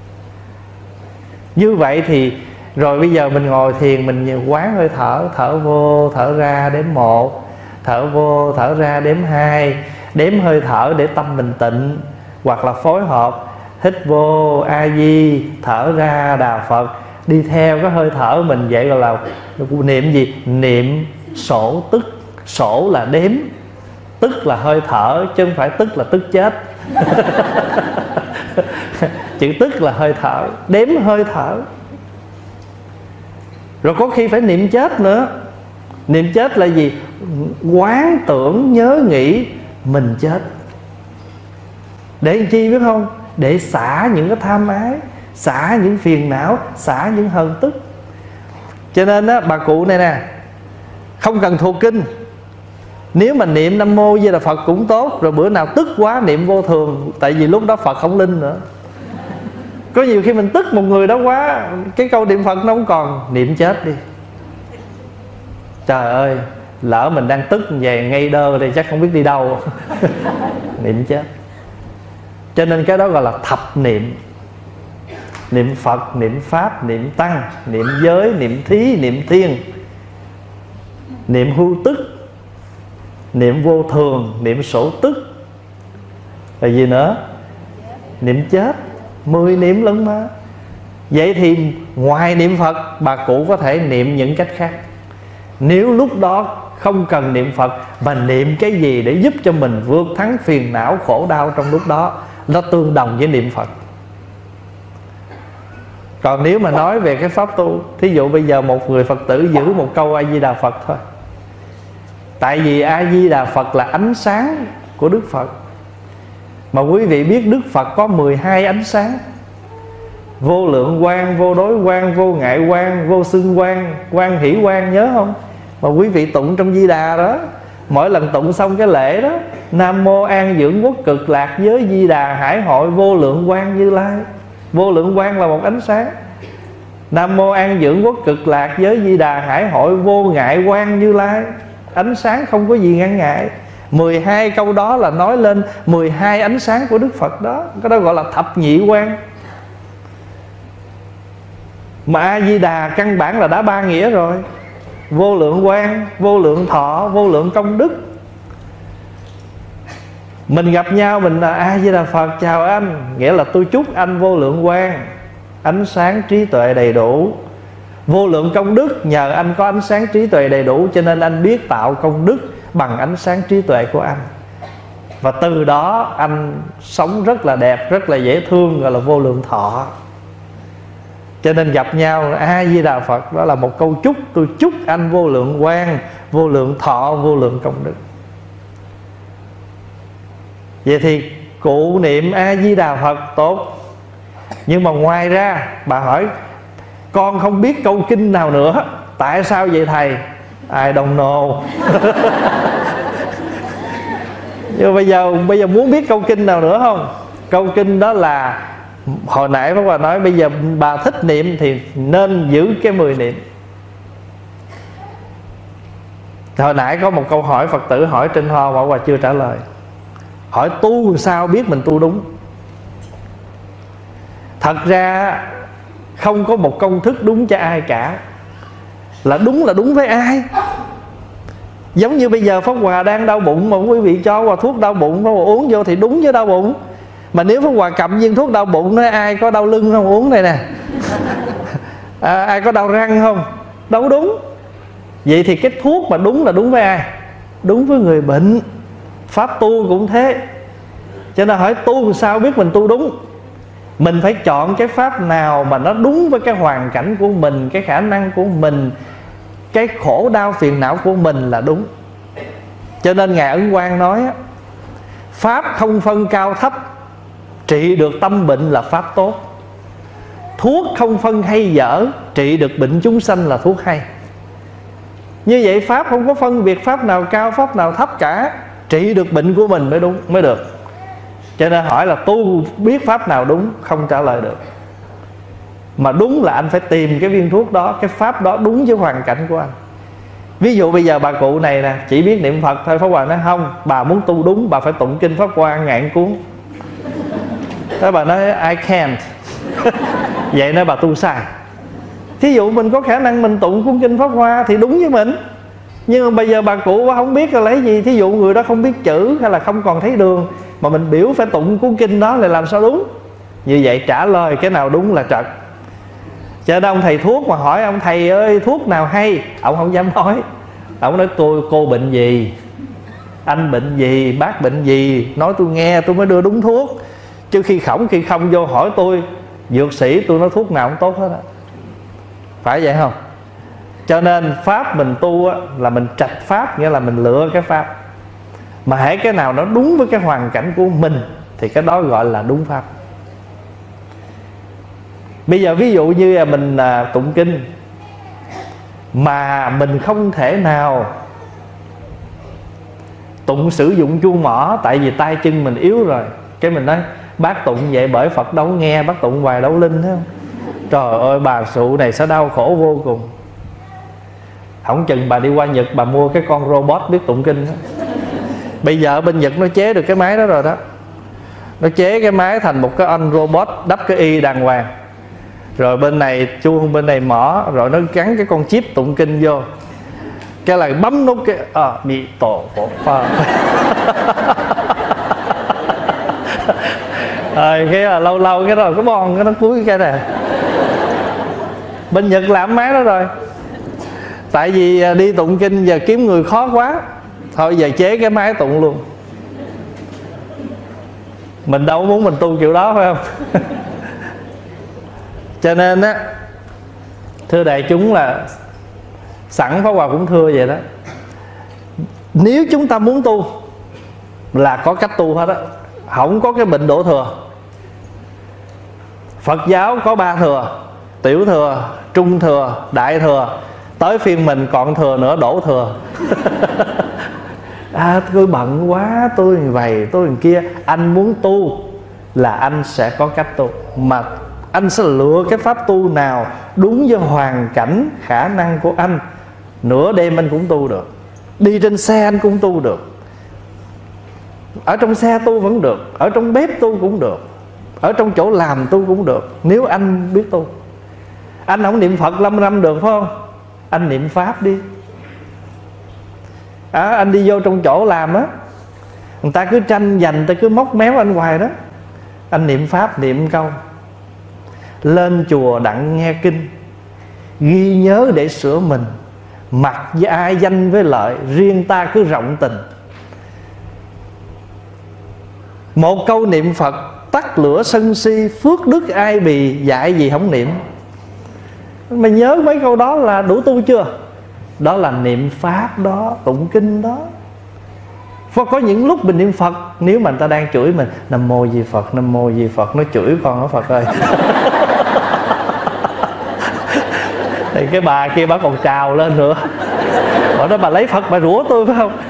Như vậy thì rồi bây giờ mình ngồi thiền, mình quán hơi thở, thở vô thở ra đếm một, thở vô thở ra đếm hai, đếm hơi thở để tâm mình tịnh. Hoặc là phối hợp hít vô A Di, thở ra Đà Phật, đi theo cái hơi thở mình. Vậy gọi là niệm gì? Niệm sổ tức. Sổ là đếm, tức là hơi thở, chứ không phải tức là tức chết. Chữ tức là hơi thở, đếm hơi thở. Rồi có khi phải niệm chết nữa. Niệm chết là gì? Quán tưởng nhớ nghĩ mình chết. Để làm chi biết không? Để xả những cái tham ái, xả những phiền não, xả những hờn tức. Cho nên á, bà cụ này nè, không cần thuộc kinh. Nếu mà niệm Nam Mô Di Đà Phật cũng tốt. Rồi bữa nào tức quá niệm vô thường. Tại vì lúc đó Phật không linh nữa. Có nhiều khi mình tức một người đó quá, cái câu niệm Phật nó không còn. Niệm chết đi. Trời ơi, lỡ mình đang tức về ngay đơ thì chắc không biết đi đâu. Niệm chết. Cho nên cái đó gọi là thập niệm. Niệm Phật, niệm Pháp, niệm Tăng, niệm giới, niệm thí, niệm thiên, niệm hưu tức, niệm vô thường, niệm sổ tức. Là gì nữa? Niệm chết. Mười niệm lẫn mà. Vậy thì ngoài niệm Phật, bà cụ có thể niệm những cách khác. Nếu lúc đó không cần niệm Phật, mà niệm cái gì để giúp cho mình vượt thắng phiền não khổ đau trong lúc đó, nó tương đồng với niệm Phật. Còn nếu mà nói về cái pháp tu, thí dụ bây giờ một người Phật tử giữ một câu A Di Đà Phật thôi. Tại vì A Di Đà Phật là ánh sáng của Đức Phật. Mà quý vị biết Đức Phật có mười hai ánh sáng: vô lượng quang, vô đối quang, vô ngại quang, vô xưng quang, quang hỷ quang, nhớ không? Mà quý vị tụng trong Di Đà đó, mỗi lần tụng xong cái lễ đó: Nam Mô An Dưỡng Quốc Cực Lạc Giới Di Đà Hải Hội Vô Lượng Quang Như Lai. Vô lượng quang là một ánh sáng. Nam Mô An Dưỡng Quốc Cực Lạc Giới Di Đà Hải Hội Vô Ngại Quang Như Lai. Ánh sáng không có gì ngăn ngại. Mười hai câu đó là nói lên mười hai ánh sáng của Đức Phật đó. Cái đó gọi là thập nhị quang. Mà A Di Đà căn bản là đã ba nghĩa rồi: vô lượng quang, vô lượng thọ, vô lượng công đức. Mình gặp nhau mình là A Di Đà Phật chào anh, nghĩa là tôi chúc anh vô lượng quang, ánh sáng trí tuệ đầy đủ. Vô lượng công đức, nhờ anh có ánh sáng trí tuệ đầy đủ cho nên anh biết tạo công đức bằng ánh sáng trí tuệ của anh. Và từ đó anh sống rất là đẹp, rất là dễ thương, gọi là vô lượng thọ. Cho nên gặp nhau A Di Đà Phật, đó là một câu chúc. Tôi chúc anh vô lượng quang, vô lượng thọ, vô lượng công đức. Vậy thì cụ niệm A Di Đà Phật tốt. Nhưng mà ngoài ra bà hỏi con không biết câu kinh nào nữa, Tại sao vậy thầy? I don't know. Nhưng bây giờ bây giờ muốn biết câu kinh nào nữa không? Câu kinh đó là hồi nãy Pháp Hòa nói, bây giờ bà thích niệm thì nên giữ cái mười niệm. Hồi nãy có một câu hỏi Phật tử hỏi trên Hoa, Pháp Hòa chưa trả lời. Hỏi tu sao biết mình tu đúng? Thật ra không có một công thức đúng cho ai cả. Là đúng là đúng với ai. Giống như bây giờ Pháp Hòa đang đau bụng mà quý vị cho Hòa thuốc đau bụng, Pháp Hòa uống vô thì đúng với đau bụng. Mà nếu Pháp Hòa cầm viên thuốc đau bụng, nói ai có đau lưng không uống này nè, à, ai có đau răng không, đâu đúng. Vậy thì cái thuốc mà đúng là đúng với ai? Đúng với người bệnh. Pháp tu cũng thế. Cho nên hỏi tu sao biết mình tu đúng? Mình phải chọn cái pháp nào mà nó đúng với cái hoàn cảnh của mình, cái khả năng của mình, cái khổ đau phiền não của mình là đúng. Cho nên Ngài Ấn Quang nói, pháp không phân cao thấp, trị được tâm bệnh là pháp tốt. Thuốc không phân hay dở, trị được bệnh chúng sanh là thuốc hay. Như vậy pháp không có phân biệt pháp nào cao, pháp nào thấp cả. Trị được bệnh của mình mới đúng, mới được. Cho nên hỏi là tu biết pháp nào đúng, không trả lời được. Mà đúng là anh phải tìm cái viên thuốc đó, cái pháp đó đúng với hoàn cảnh của anh. Ví dụ bây giờ bà cụ này nè, chỉ biết niệm Phật thôi. Pháp Hòa nói không, bà muốn tu đúng, bà phải tụng kinh Pháp Hoa ngàn cuốn. Thế bà nói I can't. Vậy nói bà tu sai. Thí dụ mình có khả năng mình tụng cuốn kinh Pháp Hoa thì đúng với mình. Nhưng mà bây giờ bà cụ bà không biết là lấy gì. Thí dụ người đó không biết chữ hay là không còn thấy đường, mà mình biểu phải tụng cuốn kinh đó là làm sao đúng? Như vậy trả lời cái nào đúng là trật. Cho nên ông thầy thuốc mà hỏi ông thầy ơi thuốc nào hay, ông không dám nói. Ông nói tôi cô bệnh gì, anh bệnh gì, bác bệnh gì, nói tôi nghe tôi mới đưa đúng thuốc. Chứ khi khổng khi không vô hỏi tôi dược sĩ, tôi nói thuốc nào cũng tốt hết á. Phải vậy không? Cho nên pháp mình tu á, là mình trạch pháp, nghĩa là mình lựa cái pháp. Mà hãy cái nào nó đúng với cái hoàn cảnh của mình thì cái đó gọi là đúng pháp. Bây giờ ví dụ như là mình à, tụng kinh mà mình không thể nào tụng sử dụng chuông mỏ, tại vì tay chân mình yếu rồi. Cái mình nói bác tụng vậy bởi Phật đâu nghe, bác tụng hoài đâu linh, thấy không? Trời ơi bà sụ này sẽ đau khổ vô cùng. Không chừng bà đi qua Nhật bà mua cái con robot biết tụng kinh đó. Bây giờ bên Nhật nó chế được cái máy đó rồi đó. Nó chế cái máy thành một cái anh robot đắp cái y đàng hoàng. Rồi bên này chuông, bên này mỏ, rồi nó gắn cái con chip tụng kinh vô. Cái là bấm nút cái à, bị tổ phổ pha. Rồi cái là lâu lâu cái rồi cái bon cái nó cuối cái này. Bên Nhật làm máy đó rồi. Tại vì đi tụng kinh giờ kiếm người khó quá, thôi giờ chế cái máy tụng luôn. Mình đâu muốn mình tu kiểu đó phải không? Cho nên á, thưa đại chúng là sẵn Pháp Hòa cũng thưa vậy đó. Nếu chúng ta muốn tu là có cách tu hết á, không có cái bệnh đổ thừa. Phật giáo có ba thừa: tiểu thừa, trung thừa, đại thừa. Tới phiên mình còn thừa nữa, đổ thừa. À tôi bận quá, tôi vậy, tôi kia. Anh muốn tu là anh sẽ có cách tu, mà anh sẽ lựa cái pháp tu nào đúng với hoàn cảnh, khả năng của anh. Nửa đêm anh cũng tu được, đi trên xe anh cũng tu được, ở trong xe tu vẫn được, ở trong bếp tu cũng được, ở trong chỗ làm tu cũng được, nếu anh biết tu. Anh không niệm Phật năm năm được phải không? Anh niệm Pháp đi. À, anh đi vô trong chỗ làm á, người ta cứ tranh giành, người ta cứ móc méo anh hoài đó. Anh niệm Pháp, niệm câu lên chùa đặng nghe kinh, ghi nhớ để sửa mình, mặc với ai danh với lợi, riêng ta cứ rộng tình. Một câu niệm Phật tắt lửa sân si, phước đức ai bì, dạy gì không niệm. Mày nhớ mấy câu đó là đủ tu chưa? Đó là niệm Pháp đó, tụng kinh đó. Có những lúc mình niệm Phật, nếu mà người ta đang chửi mình, Nam Mô Di Phật, Nam Mô Di Phật, nó chửi con đó Phật ơi. Thì cái bà kia bà còn trào lên nữa, bà nói bà lấy Phật bà rủa tôi phải không?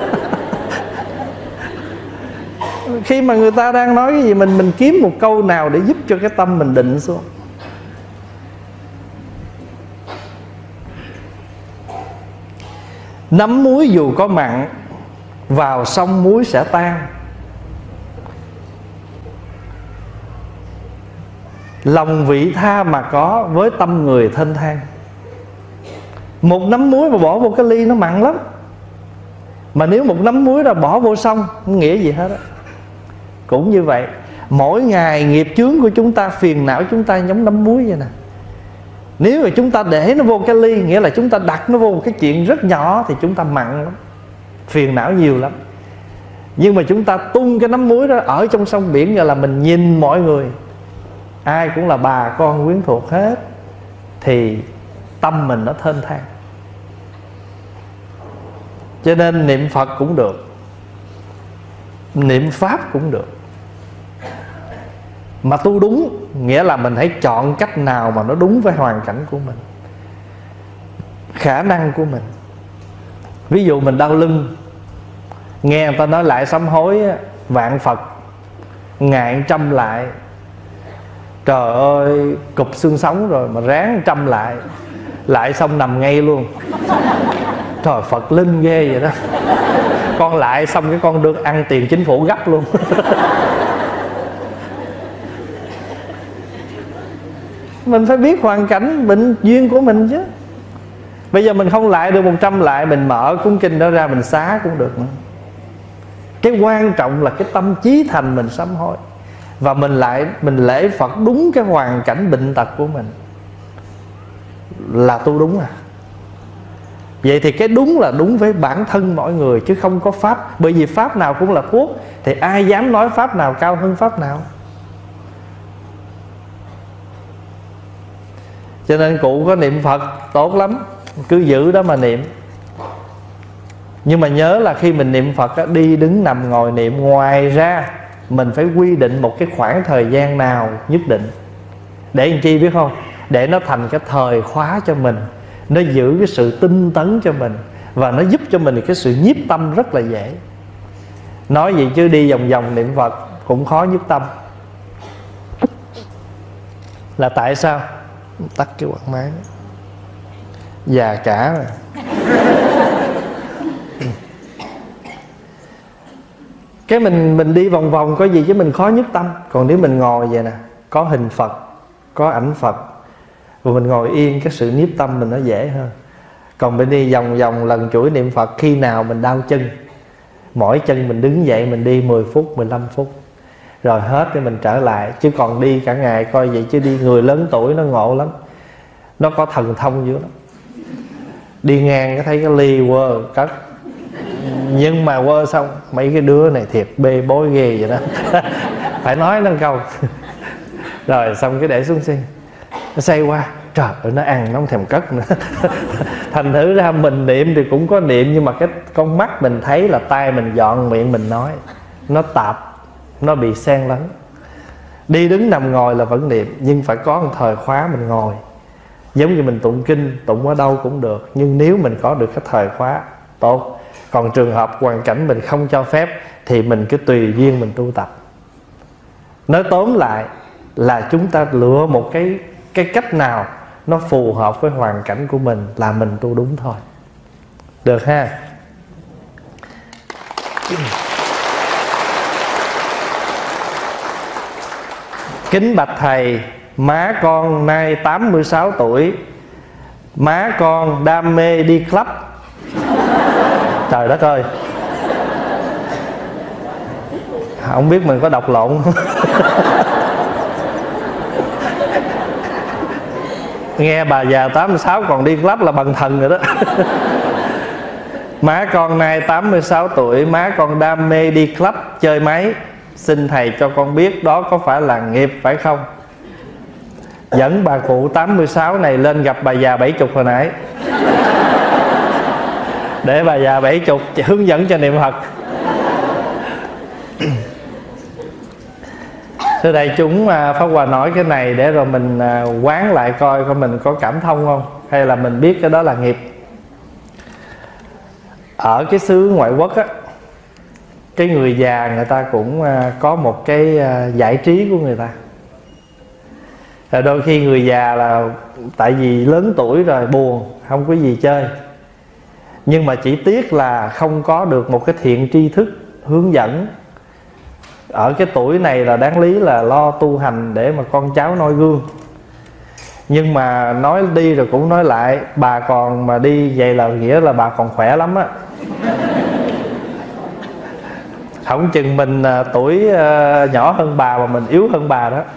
Khi mà người ta đang nói cái gì, mình mình kiếm một câu nào để giúp cho cái tâm mình định xuống. Nắm muối dù có mặn, vào sông muối sẽ tan. Lòng vị tha mà có, với tâm người thênh thang. Một nắm muối mà bỏ vô cái ly nó mặn lắm, mà nếu một nắm muối ra bỏ vô sông không nghĩa gì hết á. Cũng như vậy, mỗi ngày nghiệp chướng của chúng ta, phiền não chúng ta giống nắm muối vậy nè. Nếu mà chúng ta để nó vô cái ly, nghĩa là chúng ta đặt nó vô một cái chuyện rất nhỏ, thì chúng ta mặn lắm, phiền não nhiều lắm. Nhưng mà chúng ta tung cái nắm muối đó ở trong sông biển, như là mình nhìn mọi người ai cũng là bà con quyến thuộc hết, thì tâm mình nó thênh thang. Cho nên niệm Phật cũng được, niệm Pháp cũng được. Mà tu đúng, nghĩa là mình hãy chọn cách nào mà nó đúng với hoàn cảnh của mình, khả năng của mình. Ví dụ mình đau lưng, nghe người ta nói lại sám hối vạn Phật ngàn trăm lại. Trời ơi, cụp xương sống rồi mà ráng trăm lại, lại xong nằm ngay luôn. Trời, Phật linh ghê vậy đó. Con lại xong cái con được ăn tiền chính phủ gấp luôn. Mình phải biết hoàn cảnh bệnh duyên của mình chứ. Bây giờ mình không lại được một trăm lại, mình mở cuốn kinh đó ra mình xá cũng được nữa. Cái quan trọng là cái tâm chí thành mình sám hối, và mình lại mình lễ Phật đúng cái hoàn cảnh bệnh tật của mình, là tu đúng à. Vậy thì cái đúng là đúng với bản thân mọi người, chứ không có pháp. Bởi vì pháp nào cũng là thuốc, thì ai dám nói pháp nào cao hơn pháp nào. Cho nên cụ có niệm Phật tốt lắm, cứ giữ đó mà niệm. Nhưng mà nhớ là khi mình niệm Phật á, đi đứng nằm ngồi niệm. Ngoài ra mình phải quy định một cái khoảng thời gian nào nhất định. Để làm chi biết không? Để nó thành cái thời khóa cho mình, nó giữ cái sự tinh tấn cho mình, và nó giúp cho mình cái sự nhiếp tâm rất là dễ. Nói gì chứ đi vòng vòng niệm Phật cũng khó nhiếp tâm. Là tại sao? Tắt cái quạt máy, già cả rồi. Cái mình mình đi vòng vòng có gì chứ mình khó nhất tâm. Còn nếu mình ngồi vậy nè, có hình Phật, có ảnh Phật, và mình ngồi yên, cái sự nhiếp tâm mình nó dễ hơn. Còn mình đi vòng vòng lần chuỗi niệm Phật, khi nào mình đau chân, mỗi chân mình đứng dậy mình đi mười phút, mười lăm phút, rồi hết thì mình trở lại. Chứ còn đi cả ngày coi vậy chứ đi, người lớn tuổi nó ngộ lắm, nó có thần thông dữ lắm. Đi ngang cái thấy cái ly quơ cất, nhưng mà quơ xong mấy cái đứa này thiệt bê bối ghê vậy đó. Phải nói nó câu. Rồi xong cái để xuống xe, nó xoay qua, trời ơi nó ăn nó không thèm cất nữa. Thành thử ra mình niệm thì cũng có niệm, nhưng mà cái con mắt mình thấy là tay mình dọn, miệng mình nói, nó tạp, nó bị xen lẫn. Đi đứng nằm ngồi là vẫn niệm, nhưng phải có một thời khóa mình ngồi. Giống như mình tụng kinh, tụng ở đâu cũng được, nhưng nếu mình có được cái thời khóa tốt. Còn trường hợp hoàn cảnh mình không cho phép thì mình cứ tùy duyên mình tu tập. Nói tóm lại là chúng ta lựa một cái, cái cách nào nó phù hợp với hoàn cảnh của mình là mình tu đúng thôi. Được ha? Kính bạch thầy, má con nay tám mươi sáu tuổi, má con đam mê đi club. Trời đất ơi, không biết mình có đọc lộn không? Nghe bà già tám mươi sáu còn đi club là bằng thần rồi đó. Má con nay tám mươi sáu tuổi, má con đam mê đi club chơi máy. Xin thầy cho con biết đó có phải là nghiệp phải không? Dẫn bà cụ tám mươi sáu này lên gặp bà già bảy mươi hồi nãy, để bà già bảy mươi hướng dẫn cho niệm Phật. Thưa đại chúng, Pháp Hòa nói cái này để rồi mình quán lại coi coi mình có cảm thông không. hay là mình biết cái đó là nghiệp. Ở cái xứ ngoại quốc á, cái người già người ta cũng có một cái giải trí của người ta. Rồi đôi khi người già là tại vì lớn tuổi rồi buồn, không có gì chơi. Nhưng mà chỉ tiếc là không có được một cái thiện tri thức hướng dẫn. Ở cái tuổi này là đáng lý là lo tu hành để mà con cháu noi gương. Nhưng mà nói đi rồi cũng nói lại, bà còn mà đi vậy là nghĩa là bà còn khỏe lắm á. Không chừng mình tuổi nhỏ hơn bà mà mình yếu hơn bà đó.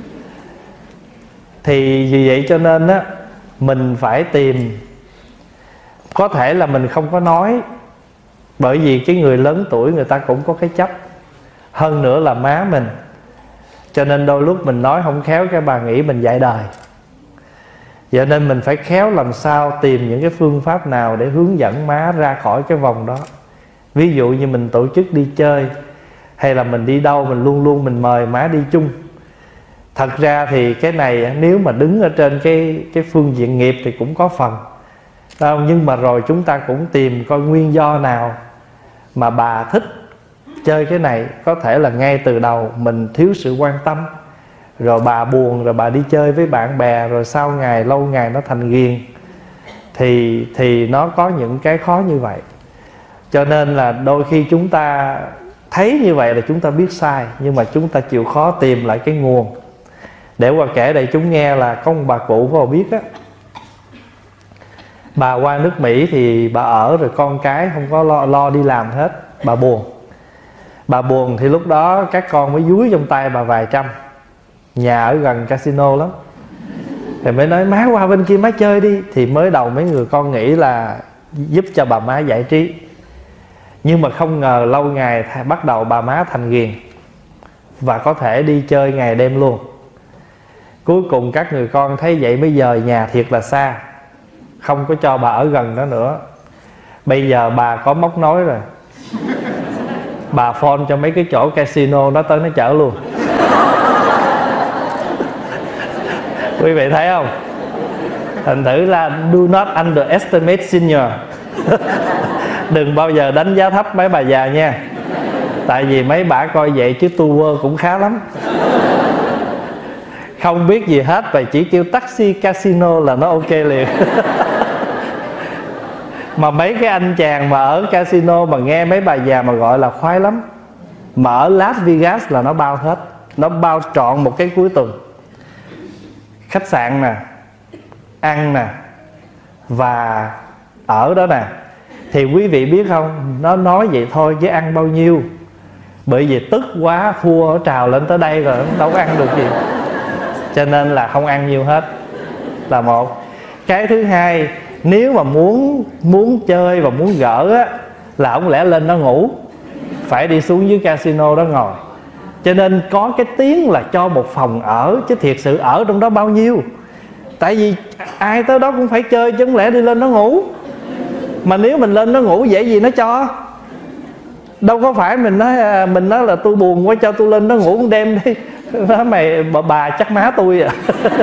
Thì vì vậy cho nên á, mình phải tìm. Có thể là mình không có nói, bởi vì cái người lớn tuổi người ta cũng có cái chấp. Hơn nữa là má mình, cho nên đôi lúc mình nói không khéo cái bà nghĩ mình dạy đời. Vậy nên mình phải khéo làm sao tìm những cái phương pháp nào để hướng dẫn má ra khỏi cái vòng đó. Ví dụ như mình tổ chức đi chơi, hay là mình đi đâu mình luôn luôn mình mời má đi chung. Thật ra thì cái này nếu mà đứng ở trên cái, cái phương diện nghiệp thì cũng có phần. Nhưng mà rồi chúng ta cũng tìm coi nguyên do nào mà bà thích chơi cái này. Có thể là ngay từ đầu mình thiếu sự quan tâm, rồi bà buồn, rồi bà đi chơi với bạn bè, rồi sau ngày lâu ngày nó thành ghiền. Thì, thì nó có những cái khó như vậy. Cho nên là đôi khi chúng ta thấy như vậy là chúng ta biết sai, nhưng mà chúng ta chịu khó tìm lại cái nguồn. Để qua kể đây chúng nghe là có một bà cụ có biết á, bà qua nước Mỹ thì bà ở rồi con cái không có lo, lo đi làm hết. Bà buồn. Bà buồn thì lúc đó các con mới dúi trong tay bà vài trăm. Nhà ở gần casino lắm. Thì mới nói má qua bên kia má chơi đi. Thì mới đầu mấy người con nghĩ là giúp cho bà má giải trí. Nhưng mà không ngờ lâu ngày bắt đầu bà má thành ghiền, và có thể đi chơi ngày đêm luôn. Cuối cùng các người con thấy vậy mới dời nhà thiệt là xa, không có cho bà ở gần đó nữa. Bây giờ bà có móc nối rồi, bà phone cho mấy cái chỗ casino nó tới nó chở luôn. Quý vị thấy không? Thành thử là do not underestimate senior. Đừng bao giờ đánh giá thấp mấy bà già nha. Tại vì mấy bà coi vậy chứ tour cũng khá lắm. Không biết gì hết và chỉ kêu taxi casino là nó ok liền. Mà mấy cái anh chàng mà ở casino mà nghe mấy bà già mà gọi là khoái lắm. Mà ở Las Vegas là nó bao hết. Nó bao trọn một cái cuối tuần. Khách sạn nè, ăn nè, và ở đó nè. Thì quý vị biết không, nó nói vậy thôi chứ ăn bao nhiêu. Bởi vì tức quá, thua trào lên tới đây rồi, đâu có ăn được gì. Cho nên là không ăn nhiều hết, là một. Cái thứ hai, nếu mà muốn muốn chơi và muốn gỡ á, là không lẽ lên đó ngủ, phải đi xuống dưới casino đó ngồi. Cho nên có cái tiếng là cho một phòng ở, chứ thiệt sự ở trong đó bao nhiêu. Tại vì ai tới đó cũng phải chơi, chứ không lẽ đi lên đó ngủ. Mà nếu mình lên đó ngủ dễ gì nó cho. Đâu có phải mình nói mình nói là tôi buồn quá cho tôi lên đó ngủ một đêm đi. Nói mày bà, bà chắc má tôi à.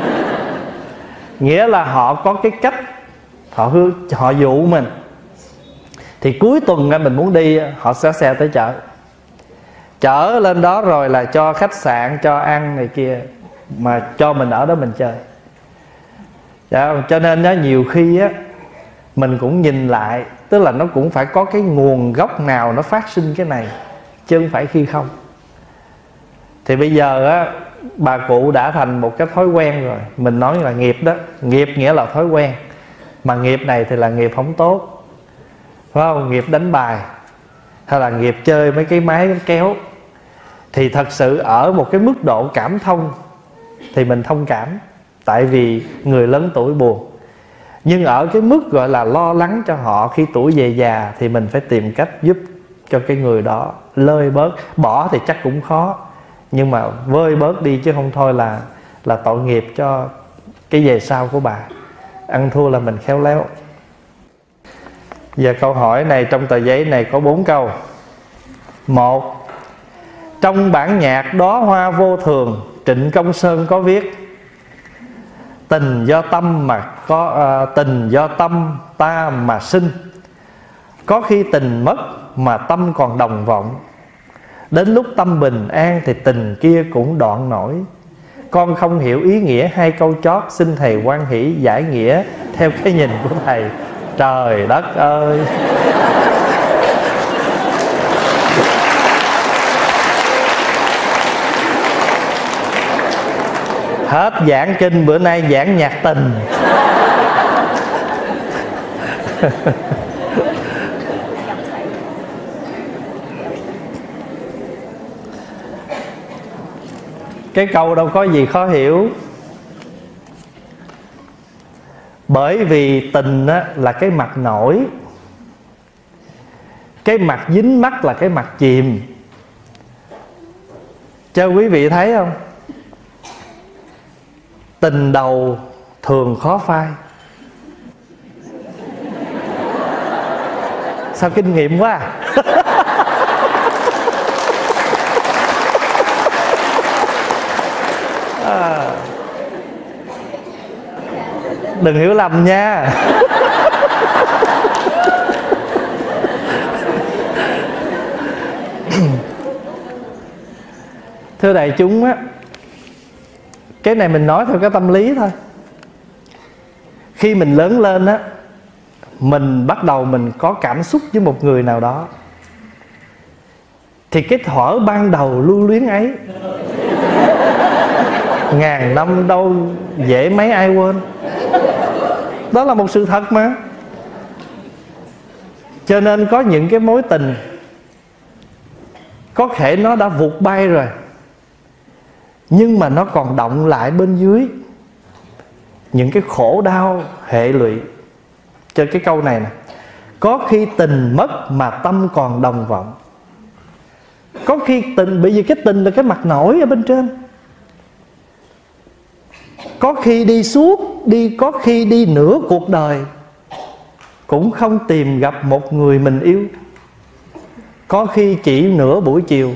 Nghĩa là họ có cái cách, họ hư, họ dụ mình. Thì cuối tuần mình muốn đi, họ sẽ xe tới chợ. Chở lên đó rồi là cho khách sạn, cho ăn này kia, mà cho mình ở đó mình chơi. Cho nên đó, nhiều khi á, mình cũng nhìn lại, tức là nó cũng phải có cái nguồn gốc nào nó phát sinh cái này, chứ không phải khi không. Thì bây giờ á, bà cụ đã thành một cái thói quen rồi. Mình nói là nghiệp đó, nghiệp nghĩa là thói quen. Mà nghiệp này thì là nghiệp không tốt, phải không? Nghiệp đánh bài, hay là nghiệp chơi mấy cái máy kéo. Thì thật sự ở một cái mức độ cảm thông thì mình thông cảm, tại vì người lớn tuổi buồn. Nhưng ở cái mức gọi là lo lắng cho họ khi tuổi về già, thì mình phải tìm cách giúp cho cái người đó lơi bớt. Bỏ thì chắc cũng khó, nhưng mà vơi bớt đi, chứ không thôi là là tội nghiệp cho cái về sau của bà. Ăn thua là mình khéo léo. Và câu hỏi này trong tờ giấy này có bốn câu. Một, trong bản nhạc Đóa Hoa Vô Thường, Trịnh Công Sơn có viết: Tình do tâm mà có à, tình do tâm ta mà sinh. Có khi tình mất mà tâm còn đồng vọng. Đến lúc tâm bình an thì tình kia cũng đoạn nổi. Con không hiểu ý nghĩa hai câu chót, xin thầy hoan hỷ giải nghĩa theo cái nhìn của thầy. Trời đất ơi! Hết giảng kinh, bữa nay giảng nhạc tình. Cái câu đâu có gì khó hiểu. Bởi vì tình á, là cái mặt nổi, cái mặt dính mắt là cái mặt chìm. Cho quý vị thấy không? Tình đầu thường khó phai. Sao kinh nghiệm quá à? À, đừng hiểu lầm nha. Thưa đại chúng á, cái này mình nói theo cái tâm lý thôi. Khi mình lớn lên á, mình bắt đầu mình có cảm xúc với một người nào đó, thì cái thuở ban đầu lưu luyến ấy ngàn năm đâu dễ mấy ai quên. Đó là một sự thật mà. Cho nên có những cái mối tình có thể nó đã vụt bay rồi, nhưng mà nó còn động lại bên dưới những cái khổ đau hệ lụy. Cho cái câu này nè: có khi tình mất mà tâm còn đồng vọng. Có khi tình, bởi vì cái tình là cái mặt nổi ở bên trên. Có khi đi suốt, đi có khi đi nửa cuộc đời cũng không tìm gặp một người mình yêu. Có khi chỉ nửa buổi chiều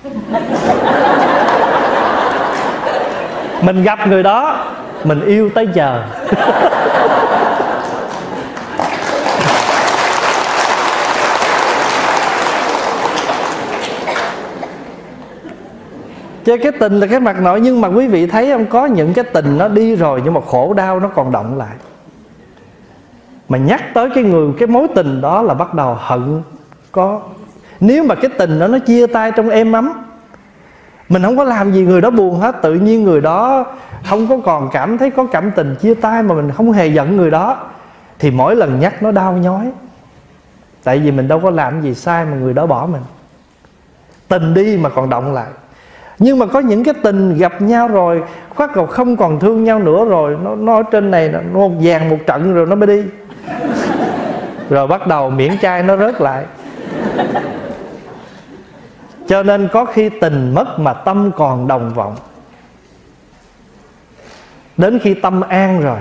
mình gặp người đó, mình yêu tới giờ. Chứ cái tình là cái mặt nổi. Nhưng mà quý vị thấy không, có những cái tình nó đi rồi nhưng mà khổ đau nó còn động lại. Mà nhắc tới cái người, cái mối tình đó là bắt đầu hận có. Nếu mà cái tình đó nó chia tay trong êm ấm, mình không có làm gì người đó buồn hết, tự nhiên người đó không có còn cảm thấy có cảm tình chia tay, mà mình không hề giận người đó, thì mỗi lần nhắc nó đau nhói. Tại vì mình đâu có làm gì sai mà người đó bỏ mình. Tình đi mà còn động lại. Nhưng mà có những cái tình gặp nhau rồi khoát cầu không còn thương nhau nữa rồi, Nó, nó ở trên này nó, nó vàng một trận rồi nó mới đi. Rồi bắt đầu miễn chai nó rớt lại. Cho nên có khi tình mất mà tâm còn đồng vọng. Đến khi tâm an rồi,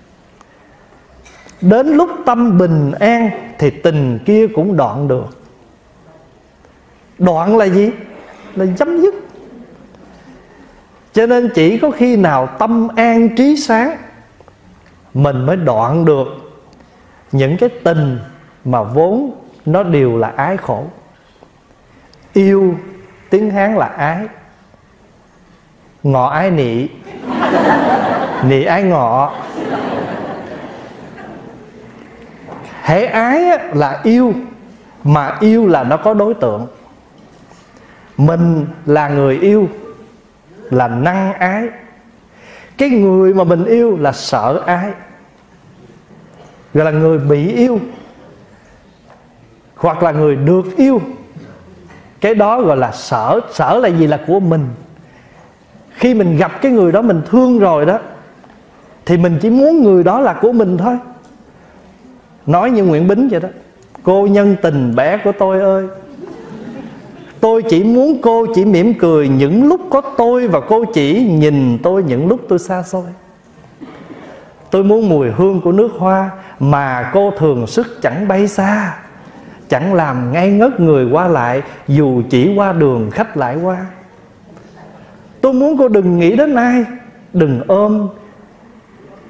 đến lúc tâm bình an thì tình kia cũng đoạn được. Đoạn là gì? Là chấm dứt. Cho nên chỉ có khi nào tâm an trí sáng, mình mới đoạn được những cái tình mà vốn nó đều là ái khổ. Yêu tiếng Hán là ái, ngọ ái nị, nị ái ngọ. Hễ ái là yêu, mà yêu là nó có đối tượng. Mình là người yêu là năng ái. Cái người mà mình yêu là sợ ái, gọi là người bị yêu, hoặc là người được yêu. Cái đó gọi là sở. Sở là gì? Là của mình. Khi mình gặp cái người đó mình thương rồi đó, thì mình chỉ muốn người đó là của mình thôi. Nói như Nguyễn Bính vậy đó: cô nhân tình bé của tôi ơi, tôi chỉ muốn cô chỉ mỉm cười những lúc có tôi, và cô chỉ nhìn tôi những lúc tôi xa xôi. Tôi muốn mùi hương của nước hoa mà cô thường sức chẳng bay xa, chẳng làm ngây ngất người qua lại, dù chỉ qua đường khách lại qua. Tôi muốn cô đừng nghĩ đến ai, đừng ôm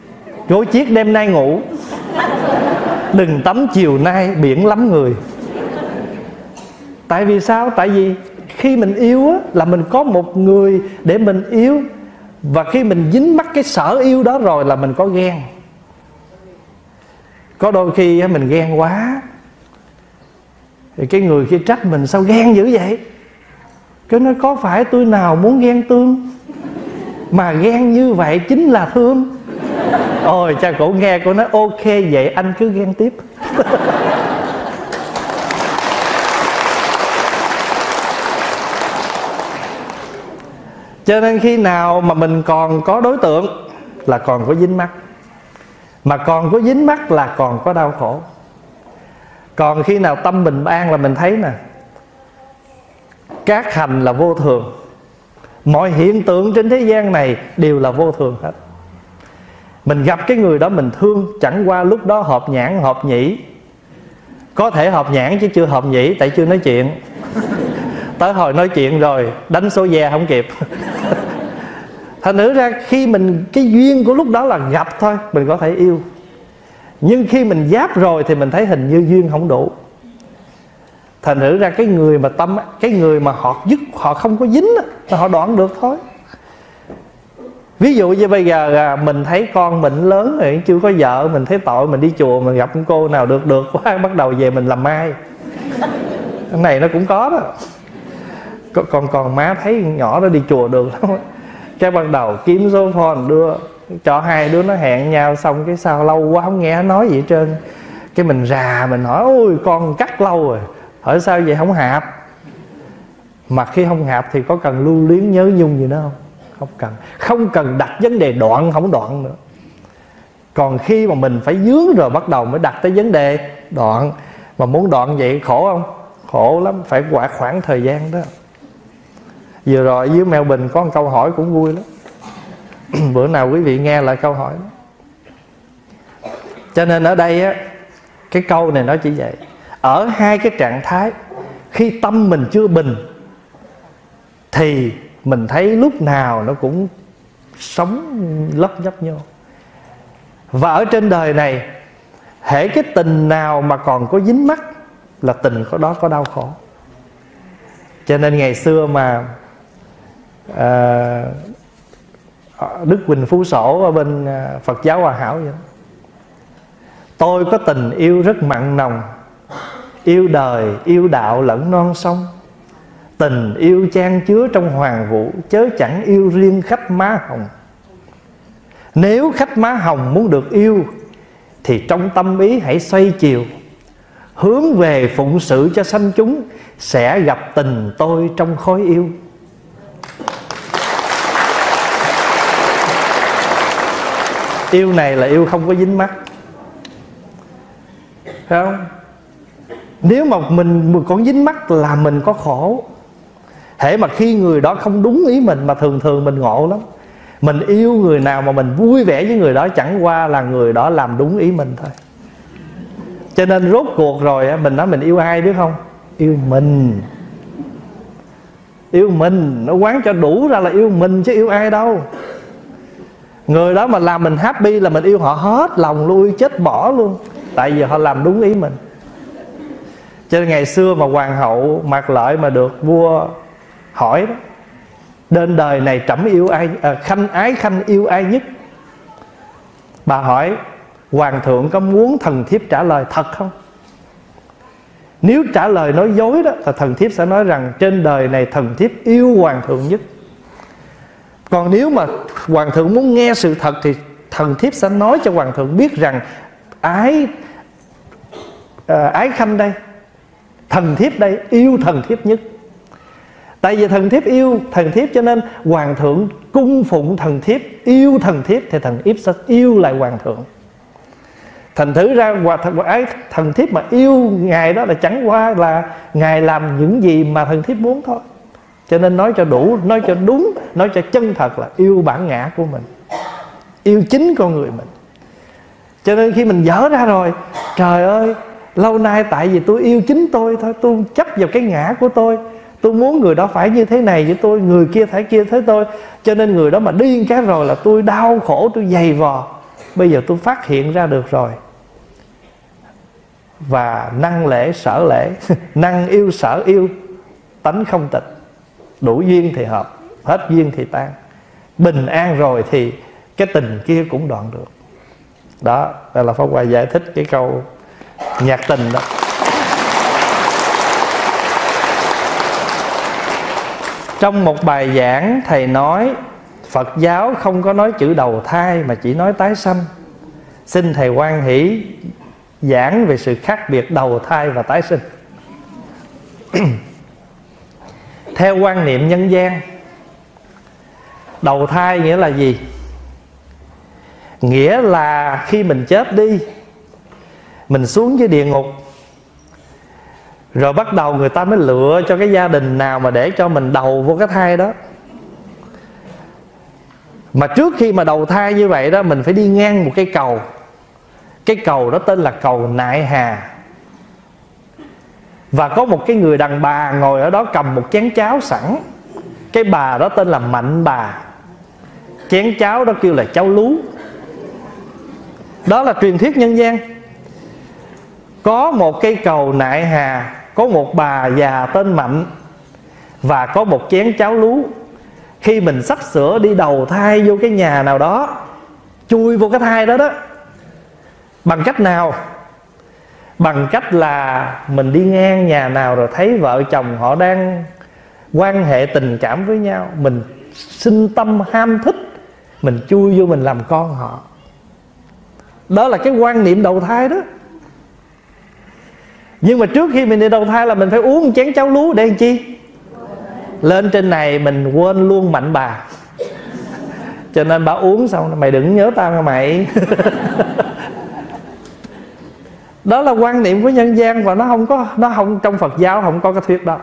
Gối chiếc đêm nay ngủ, đừng tắm chiều nay biển lắm người. Tại vì sao? Tại vì khi mình yêu á, là mình có một người để mình yêu. Và khi mình dính mắc cái sở yêu đó rồi là mình có ghen. Có đôi khi mình ghen quá, thì cái người kia trách mình sao ghen dữ vậy. Cái nói có phải tôi nào muốn ghen tương, mà ghen như vậy chính là thương. Ôi cha cổ nghe, cổ nói ok vậy anh cứ ghen tiếp. Cho nên khi nào mà mình còn có đối tượng là còn có dính mắc, mà còn có dính mắc là còn có đau khổ. Còn khi nào tâm bình an là mình thấy nè, các hành là vô thường. Mọi hiện tượng trên thế gian này đều là vô thường hết. Mình gặp cái người đó mình thương, chẳng qua lúc đó hợp nhãn hợp nhĩ. Có thể hợp nhãn chứ chưa hợp nhĩ, tại chưa nói chuyện. Tới hồi nói chuyện rồi đánh số ve không kịp. Thành nữ ra khi mình, cái duyên của lúc đó là gặp thôi, mình có thể yêu. Nhưng khi mình giáp rồi thì mình thấy hình như duyên không đủ. Thành thử ra cái người mà tâm, cái người mà họ dứt, họ không có dính là họ đoạn được thôi. Ví dụ như bây giờ mình thấy con mình lớn rồi, chưa có vợ, mình thấy tội, mình đi chùa mình gặp cô nào được được quá, bắt đầu về mình làm mai. Cái này nó cũng có đó. Còn còn má thấy nhỏ nó đi chùa được lắm, cái ban đầu kiếm số phone đưa cho hai đứa nó hẹn nhau, xong cái sao lâu quá không nghe nói gì hết trơn. Cái mình rà mình hỏi ôi con cắt lâu rồi, hỏi sao vậy không hạp. Mà khi không hạp thì có cần lưu luyến nhớ nhung gì nữa không? Không cần. Không cần đặt vấn đề đoạn không đoạn nữa. Còn khi mà mình phải dướng rồi bắt đầu mới đặt tới vấn đề đoạn. Mà muốn đoạn vậy khổ không? Khổ lắm, phải quả khoảng thời gian đó. Vừa rồi dưới Melbourne có một câu hỏi cũng vui lắm. Bữa nào quý vị nghe lại câu hỏi đó. Cho nên ở đây á, cái câu này nó chỉ vậy. Ở hai cái trạng thái, khi tâm mình chưa bình thì mình thấy lúc nào nó cũng sống lấp nhấp nhô. Và ở trên đời này, hễ cái tình nào mà còn có dính mắc là tình có đó có đau khổ. Cho nên ngày xưa mà à, Đức Quỳnh Phú Sổ ở bên Phật giáo Hòa Hảo vậy. Tôi có tình yêu rất mặn nồng, yêu đời, yêu đạo lẫn non sông. Tình yêu chan chứa trong hoàng vũ, chớ chẳng yêu riêng khách má hồng. Nếu khách má hồng muốn được yêu thì trong tâm ý hãy xoay chiều, hướng về phụng sự cho sanh chúng, sẽ gặp tình tôi trong khói yêu. Yêu này là yêu không có dính mắc, phải không? Nếu mà mình, mình còn dính mắc là mình có khổ. Hễ mà khi người đó không đúng ý mình, mà thường thường mình ngộ lắm. Mình yêu người nào mà mình vui vẻ với người đó, chẳng qua là người đó làm đúng ý mình thôi. Cho nên rốt cuộc rồi mình nói mình yêu ai biết không? Yêu mình. Yêu mình, nó quán cho đủ ra là yêu mình chứ yêu ai đâu. Người đó mà làm mình happy là mình yêu họ hết lòng luôn, chết bỏ luôn. Tại vì họ làm đúng ý mình. Cho nên ngày xưa mà hoàng hậu Mạc Lợi mà được vua hỏi đó, đến đời này trẫm yêu ai, à, khanh ái khanh yêu ai nhất? Bà hỏi hoàng thượng có muốn thần thiếp trả lời thật không? Nếu trả lời nói dối đó thì thần thiếp sẽ nói rằng trên đời này thần thiếp yêu hoàng thượng nhất. Còn nếu mà hoàng thượng muốn nghe sự thật thì thần thiếp sẽ nói cho hoàng thượng biết rằng ái à, ái khanh đây, thần thiếp đây yêu thần thiếp nhất. Tại vì thần thiếp yêu thần thiếp cho nên hoàng thượng cung phụng thần thiếp, yêu thần thiếp thì thần thiếp sẽ yêu lại hoàng thượng. Thành thử ra ái thần thiếp mà yêu ngài đó là chẳng qua là ngài làm những gì mà thần thiếp muốn thôi. Cho nên nói cho đủ, nói cho đúng, nói cho chân thật là yêu bản ngã của mình, yêu chính con người mình. Cho nên khi mình dở ra rồi, trời ơi, lâu nay tại vì tôi yêu chính tôi thôi, tôi chấp vào cái ngã của tôi, tôi muốn người đó phải như thế này với tôi, người kia phải kia thế tôi. Cho nên người đó mà điên cái rồi là tôi đau khổ, tôi dày vò. bây giờ tôi phát hiện ra được rồi. Và năng lễ sở lễ, năng yêu sở yêu, tánh không tịch. Đủ duyên thì hợp, hết duyên thì tan. Bình an rồi thì cái tình kia cũng đoạn được. Đó, đây là Pháp Hòa giải thích cái câu nhạc tình đó. Trong một bài giảng, Thầy nói Phật giáo không có nói chữ đầu thai mà chỉ nói tái sanh. Xin Thầy hoan hỷ giảng về sự khác biệt đầu thai và tái sinh. Theo quan niệm nhân gian, đầu thai nghĩa là gì? Nghĩa là khi mình chết đi, mình xuống dưới địa ngục, rồi bắt đầu người ta mới lựa cho cái gia đình nào mà để cho mình đầu vô cái thai đó. Mà trước khi mà đầu thai như vậy đó, mình phải đi ngang một cây cầu. Cái cầu đó tên là cầu Nại Hà. Và có một cái người đàn bà ngồi ở đó cầm một chén cháo sẵn. Cái bà đó tên là Mạnh Bà. Chén cháo đó kêu là cháo lú. Đó là truyền thuyết nhân gian. Có một cây cầu Nại Hà, có một bà già tên Mạnh, và có một chén cháo lú. Khi mình sắp sửa đi đầu thai vô cái nhà nào đó, chui vô cái thai đó đó, bằng cách nào? Bằng cách là mình đi ngang nhà nào rồi thấy vợ chồng họ đang quan hệ tình cảm với nhau, mình sinh tâm ham thích, mình chui vô mình làm con họ. Đó là cái quan niệm đầu thai đó. Nhưng mà trước khi mình đi đầu thai là mình phải uống một chén cháo lú để làm chi? Lên trên này mình quên luôn Mạnh Bà. Cho nên bà uống xong, mày đừng nhớ tao nha mày. Đó là quan niệm của nhân gian. Và nó không có, nó không, trong Phật giáo không có cái thuyết đó.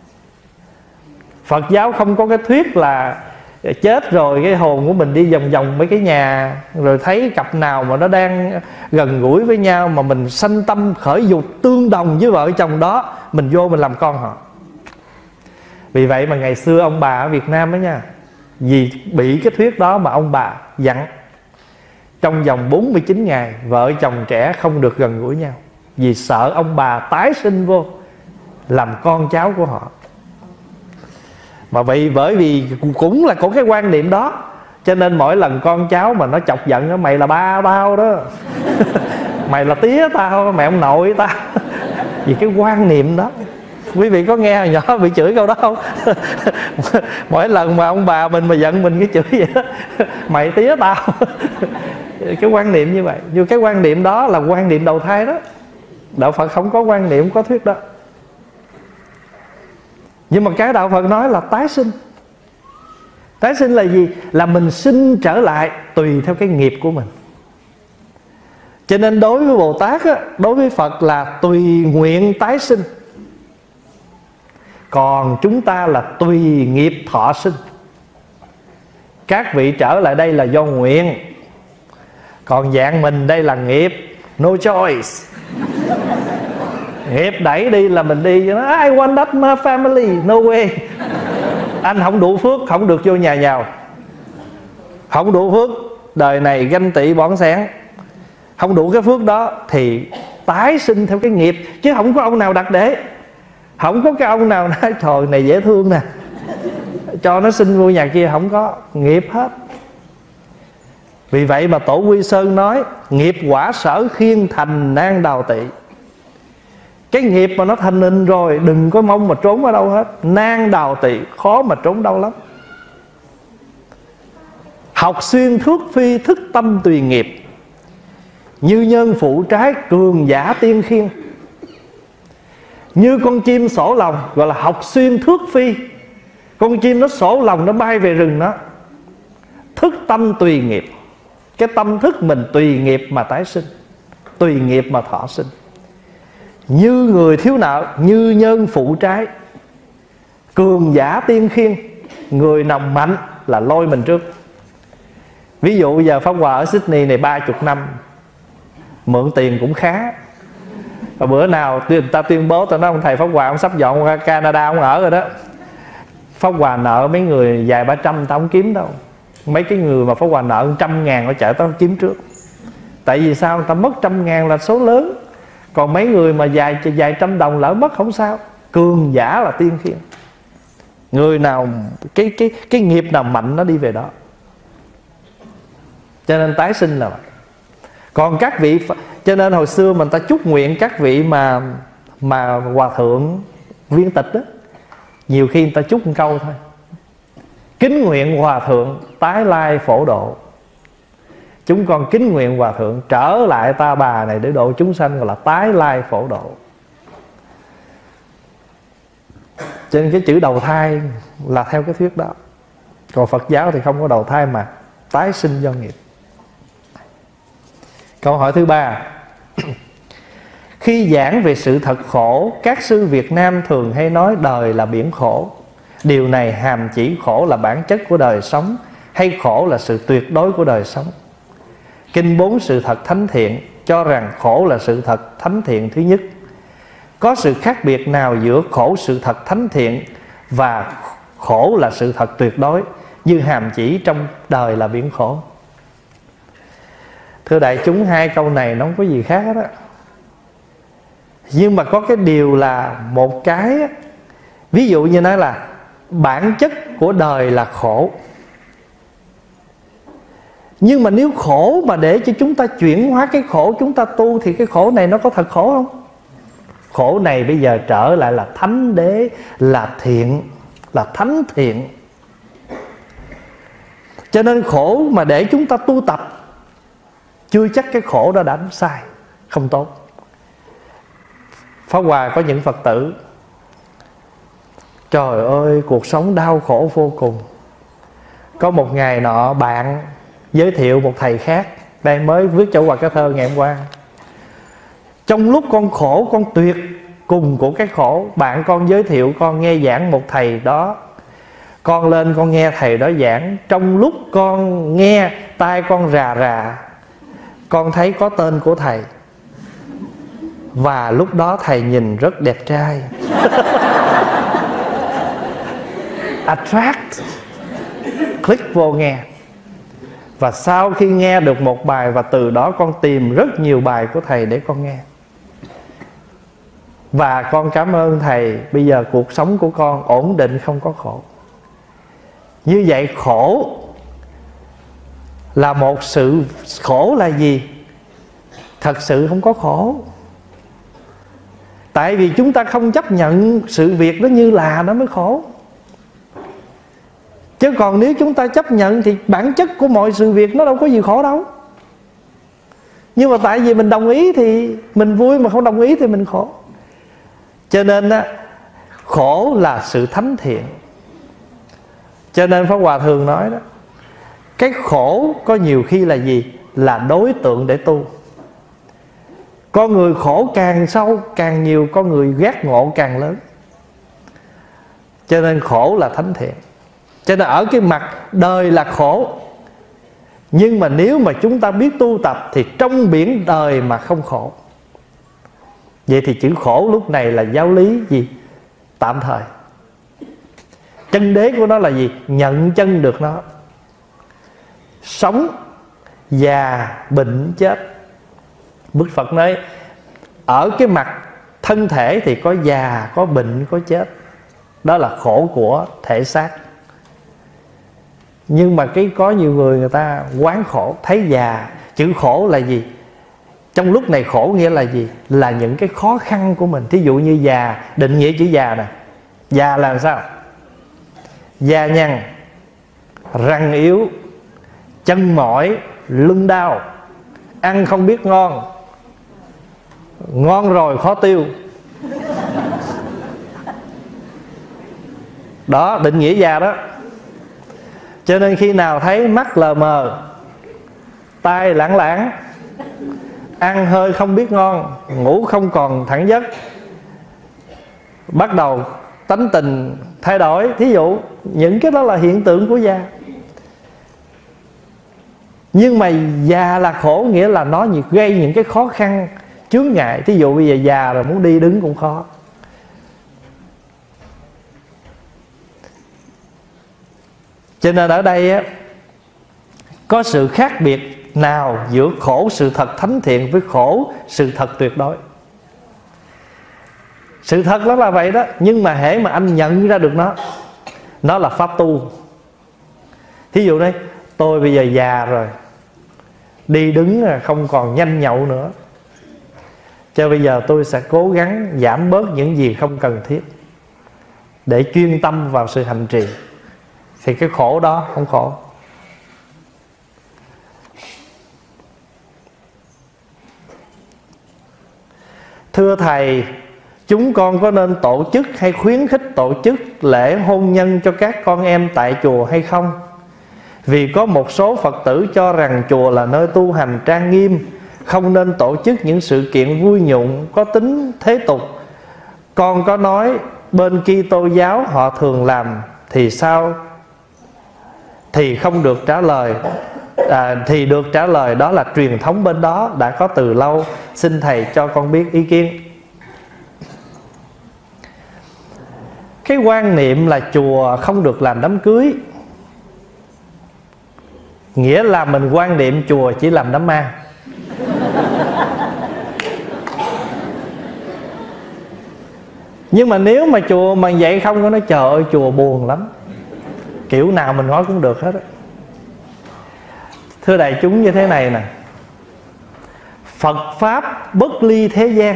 Phật giáo không có cái thuyết là chết rồi cái hồn của mình đi vòng vòng mấy cái nhà, rồi thấy cặp nào mà nó đang gần gũi với nhau mà mình sanh tâm khởi dục tương đồng với vợ chồng đó, mình vô mình làm con họ. Vì vậy mà ngày xưa ông bà ở Việt Nam đó nha, vì bị cái thuyết đó mà ông bà dặn trong vòng bốn mươi chín ngày vợ chồng trẻ không được gần gũi nhau, vì sợ ông bà tái sinh vô làm con cháu của họ. Mà vậy bởi vì cũng là có cái quan niệm đó, cho nên mỗi lần con cháu mà nó chọc giận đó, mày là ba tao đó, mày là tía tao, mẹ ông nội tao. Vì cái quan niệm đó. Quý vị có nghe hồi nhỏ bị chửi câu đó không? Mỗi lần mà ông bà mình mà giận mình cái chửi vậy đó, mày tía tao. Cái quan niệm như vậy. Nhưng cái quan niệm đó là quan niệm đầu thai đó. Đạo Phật không có quan niệm, có thuyết đó. Nhưng mà cái Đạo Phật nói là tái sinh. Tái sinh là gì? Là mình sinh trở lại tùy theo cái nghiệp của mình. Cho nên đối với Bồ Tát á, đối với Phật là tùy nguyện tái sinh. Còn chúng ta là tùy nghiệp thọ sinh. Các vị trở lại đây là do nguyện, còn dạng mình đây là nghiệp. No choice. Nghiệp đẩy đi là mình đi. I want that my family. No way. Anh không đủ phước, không được vô nhà giàu. Không đủ phước, đời này ganh tị bỏng sáng. Không đủ cái phước đó thì tái sinh theo cái nghiệp. Chứ không có ông nào đặt để. Không có cái ông nào nói trời này dễ thương nè, cho nó sinh vô nhà kia. Không có, nghiệp hết. Vì vậy mà Tổ Quy Sơn nói nghiệp quả sở khiên thành nan đào tị. Cái nghiệp mà nó thành hình rồi đừng có mong mà trốn ở đâu hết. Nan đào tị, khó mà trốn đâu lắm. Học xuyên thước phi thức tâm tùy nghiệp, như nhân phụ trái cường giả tiên khiên. Như con chim sổ lòng, gọi là học xuyên thước phi. Con chim nó sổ lòng, nó bay về rừng nó. Thức tâm tùy nghiệp. Cái tâm thức mình tùy nghiệp mà tái sinh, tùy nghiệp mà thọ sinh. Như người thiếu nợ, như nhân phụ trái cường giả tiên khiên. Người nào mạnh là lôi mình trước. Ví dụ giờ Pháp Hòa ở Sydney này ba mươi năm, mượn tiền cũng khá. Và bữa nào người ta tuyên bố, tao nói ông thầy Pháp Hòa ông sắp dọn qua Canada ông ở rồi đó. Pháp Hòa nợ mấy người vài ba trăm tao không kiếm đâu. Mấy cái người mà Pháp Hòa nợ trăm ngàn ở chợ tao không kiếm trước. Tại vì sao? Người ta mất trăm ngàn là số lớn, còn mấy người mà vài vài trăm đồng lỡ mất không sao. Cường giả là tiên khiên. Người nào cái cái cái nghiệp nào mạnh nó đi về đó. Cho nên tái sinh là vậy. Còn các vị, cho nên hồi xưa mình ta chúc nguyện các vị mà mà hòa thượng viên tịch đó, nhiều khi người ta chúc một câu thôi: kính nguyện hòa thượng tái lai phổ độ. Chúng con kính nguyện hòa thượng trở lại Ta Bà này để độ chúng sanh, gọi là tái lai phổ độ. Cho nên cái chữ đầu thai là theo cái thuyết đó. Còn Phật giáo thì không có đầu thai mà tái sinh do nghiệp. Câu hỏi thứ ba: khi giảng về sự thật khổ, các sư Việt Nam thường hay nói đời là biển khổ. Điều này hàm chỉ khổ là bản chất của đời sống, hay khổ là sự tuyệt đối của đời sống? Kinh Bốn Sự Thật Thánh Thiện cho rằng khổ là sự thật thánh thiện thứ nhất. Có sự khác biệt nào giữa khổ sự thật thánh thiện và khổ là sự thật tuyệt đối như hàm chỉ trong đời là biển khổ? Thưa đại chúng, hai câu này nó không có gì khác hết á. Nhưng mà có cái điều là một cái, ví dụ như nói là bản chất của đời là khổ. Nhưng mà nếu khổ mà để cho chúng ta chuyển hóa cái khổ, chúng ta tu, thì cái khổ này nó có thật khổ không? Khổ này bây giờ trở lại là thánh đế, là thiện, là thánh thiện. Cho nên khổ mà để chúng ta tu tập, chưa chắc cái khổ đó đã sai, không tốt. Pháp Hòa có những Phật tử, trời ơi cuộc sống đau khổ vô cùng. Có một ngày nọ bạn giới thiệu một thầy khác, đây mới viết cho Hòa cái thơ ngày hôm qua: trong lúc con khổ, con tuyệt cùng của cái khổ, bạn con giới thiệu con nghe giảng một thầy đó. Con lên con nghe thầy đó giảng, trong lúc con nghe tai con rà rà, con thấy có tên của thầy. Và lúc đó thầy nhìn rất đẹp trai. Attract, click vô nghe. Và sau khi nghe được một bài, và từ đó con tìm rất nhiều bài của thầy để con nghe. Và con cảm ơn thầy, bây giờ cuộc sống của con ổn định, không có khổ. Như vậy khổ là một sự, khổ là gì? Thật sự không có khổ. Tại vì chúng ta không chấp nhận sự việc đó như là, nó mới khổ. Chứ còn nếu chúng ta chấp nhận thì bản chất của mọi sự việc nó đâu có gì khổ đâu. Nhưng mà tại vì mình đồng ý thì mình vui, mà không đồng ý thì mình khổ. Cho nên á, khổ là sự thánh thiện. Cho nên Pháp Hòa thường nói đó, cái khổ có nhiều khi là gì? Là đối tượng để tu. Con người khổ càng sâu càng nhiều, con người giác ngộ càng lớn. Cho nên khổ là thánh thiện. Cho nên ở cái mặt đời là khổ, nhưng mà nếu mà chúng ta biết tu tập thì trong biển đời mà không khổ. Vậy thì chữ khổ lúc này là giáo lý gì? Tạm thời. Chân đế của nó là gì? Nhận chân được nó. Sống, già, bệnh, chết. Đức Phật nói ở cái mặt thân thể thì có già, có bệnh, có chết. Đó là khổ của thể xác. Nhưng mà cái có nhiều người người ta quán khổ, thấy già. Chữ khổ là gì? Trong lúc này khổ nghĩa là gì? Là những cái khó khăn của mình. Thí dụ như già, định nghĩa chữ già nè. Già là làm sao? Da nhăn, răng yếu, chân mỏi, lưng đau, ăn không biết ngon, ngon rồi khó tiêu. Đó, định nghĩa già đó. Cho nên khi nào thấy mắt lờ mờ, tai lãng lãng, ăn hơi không biết ngon, ngủ không còn thẳng giấc, bắt đầu tánh tình thay đổi, thí dụ những cái đó là hiện tượng của già. Nhưng mà già là khổ, nghĩa là nó gây những cái khó khăn, chướng ngại. Thí dụ bây giờ già rồi muốn đi đứng cũng khó. Cho nên ở đây á, có sự khác biệt nào giữa khổ sự thật thánh thiện với khổ sự thật tuyệt đối. Sự thật nó là vậy đó. Nhưng mà hễ mà anh nhận ra được nó, nó là pháp tu. Thí dụ đây, tôi bây giờ già rồi, đi đứng không còn nhanh nhậu nữa, cho bây giờ tôi sẽ cố gắng giảm bớt những gì không cần thiết để chuyên tâm vào sự hành trì. Thì cái khổ đó không khổ. Thưa Thầy, chúng con có nên tổ chức hay khuyến khích tổ chức lễ hôn nhân cho các con em tại chùa hay không? Vì có một số Phật tử cho rằng chùa là nơi tu hành trang nghiêm, không nên tổ chức những sự kiện vui nhộn có tính thế tục. Con có nói bên Kitô giáo họ thường làm thì sao? Thì không được trả lời. À, thì được trả lời đó là truyền thống bên đó đã có từ lâu. Xin Thầy cho con biết ý kiến. Cái quan niệm là chùa không được làm đám cưới, nghĩa là mình quan niệm chùa chỉ làm đám ma. Nhưng mà nếu mà chùa mà vậy không có nói trời ơi chùa buồn lắm, kiểu nào mình nói cũng được hết á. Thưa đại chúng như thế này nè, Phật Pháp bất ly thế gian.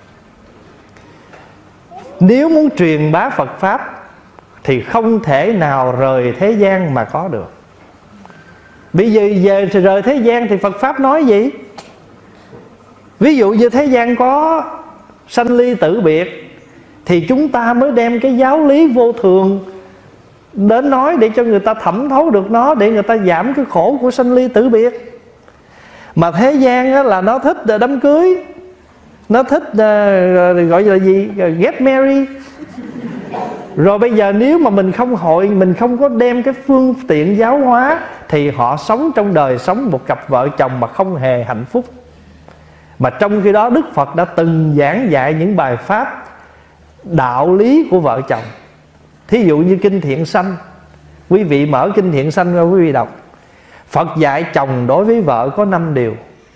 Nếu muốn truyền bá Phật Pháp thì không thể nào rời thế gian mà có được. Bây giờ về rời thế gian thì Phật Pháp nói gì? Ví dụ như thế gian có sanh ly tử biệt, thì chúng ta mới đem cái giáo lý vô thường đến nói để cho người ta thẩm thấu được nó, để người ta giảm cái khổ của sanh ly tử biệt. Mà thế gian á, là nó thích đám cưới, nó thích uh, gọi là gì, get married. Rồi bây giờ nếu mà mình không hội, mình không có đem cái phương tiện giáo hóa, thì họ sống trong đời sống một cặp vợ chồng mà không hề hạnh phúc. Mà trong khi đó Đức Phật đã từng giảng dạy những bài pháp đạo lý của vợ chồng. Thí dụ như Kinh Thiện Sanh, quý vị mở Kinh Thiện Sanh ra quý vị đọc. Phật dạy chồng đối với vợ có năm điều,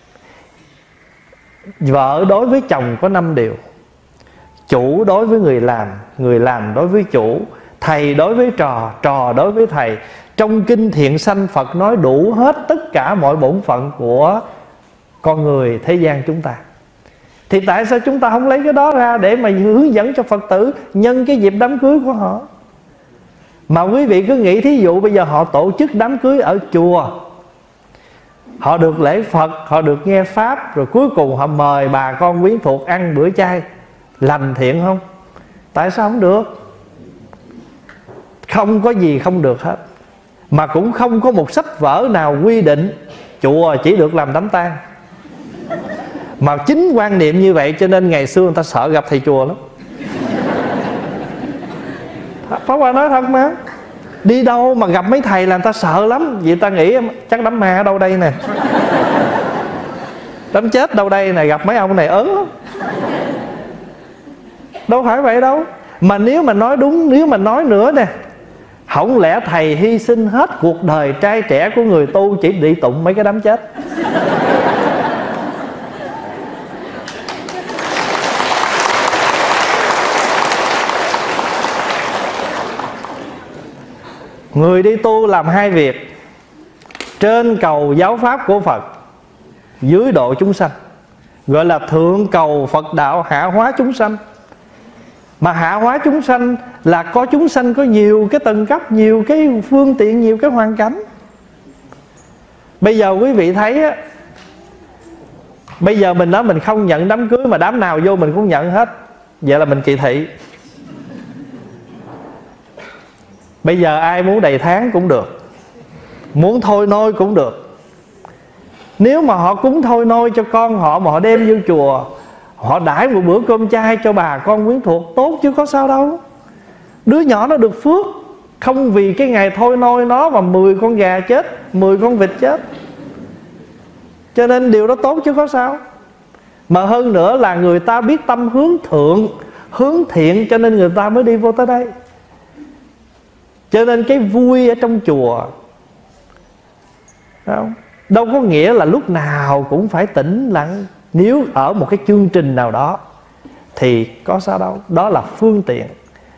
vợ đối với chồng có năm điều, chủ đối với người làm, người làm đối với chủ, thầy đối với trò, trò đối với thầy. Trong Kinh Thiện Sanh Phật nói đủ hết tất cả mọi bổn phận của con người thế gian chúng ta. Thì tại sao chúng ta không lấy cái đó ra để mà hướng dẫn cho Phật tử nhân cái dịp đám cưới của họ? Mà quý vị cứ nghĩ thí dụ bây giờ họ tổ chức đám cưới ở chùa, họ được lễ Phật, họ được nghe Pháp, rồi cuối cùng họ mời bà con quyến thuộc ăn bữa chay, lành thiện không? Tại sao không được? Không có gì không được hết. Mà cũng không có một sách vở nào quy định chùa chỉ được làm đám tang. Mà chính quan niệm như vậy cho nên ngày xưa người ta sợ gặp thầy chùa lắm. Pháp Hòa nói thật mà, đi đâu mà gặp mấy thầy là người ta sợ lắm. Vì ta nghĩ chắc đám ma ở đâu đây nè, đám chết đâu đây nè, gặp mấy ông này ớn lắm. Đâu phải vậy đâu. Mà nếu mà nói đúng, nếu mà nói nữa nè, không lẽ thầy hy sinh hết cuộc đời trai trẻ của người tu chỉ đi tụng mấy cái đám chết? Người đi tu làm hai việc: trên cầu giáo pháp của Phật, dưới độ chúng sanh. Gọi là thượng cầu Phật đạo, hạ hóa chúng sanh. Mà hạ hóa chúng sanh là có chúng sanh có nhiều cái tầng cấp, nhiều cái phương tiện, nhiều cái hoàn cảnh. Bây giờ quý vị thấy á, bây giờ mình nói mình không nhận đám cưới mà đám nào vô mình cũng nhận hết, vậy là mình kỳ thị. Bây giờ ai muốn đầy tháng cũng được, muốn thôi nôi cũng được. Nếu mà họ cúng thôi nôi cho con họ mà họ đem vô chùa, họ đãi một bữa cơm chay cho bà con quyến thuộc, tốt chứ có sao đâu. Đứa nhỏ nó được phước, không vì cái ngày thôi nôi nó mà mười con gà chết, mười con vịt chết. Cho nên điều đó tốt chứ có sao. Mà hơn nữa là người ta biết tâm hướng thượng, hướng thiện, cho nên người ta mới đi vô tới đây. Cho nên cái vui ở trong chùa, không? đâu có nghĩa là lúc nào cũng phải tĩnh lặng. Nếu ở một cái chương trình nào đó thì có sao đâu, đó là phương tiện.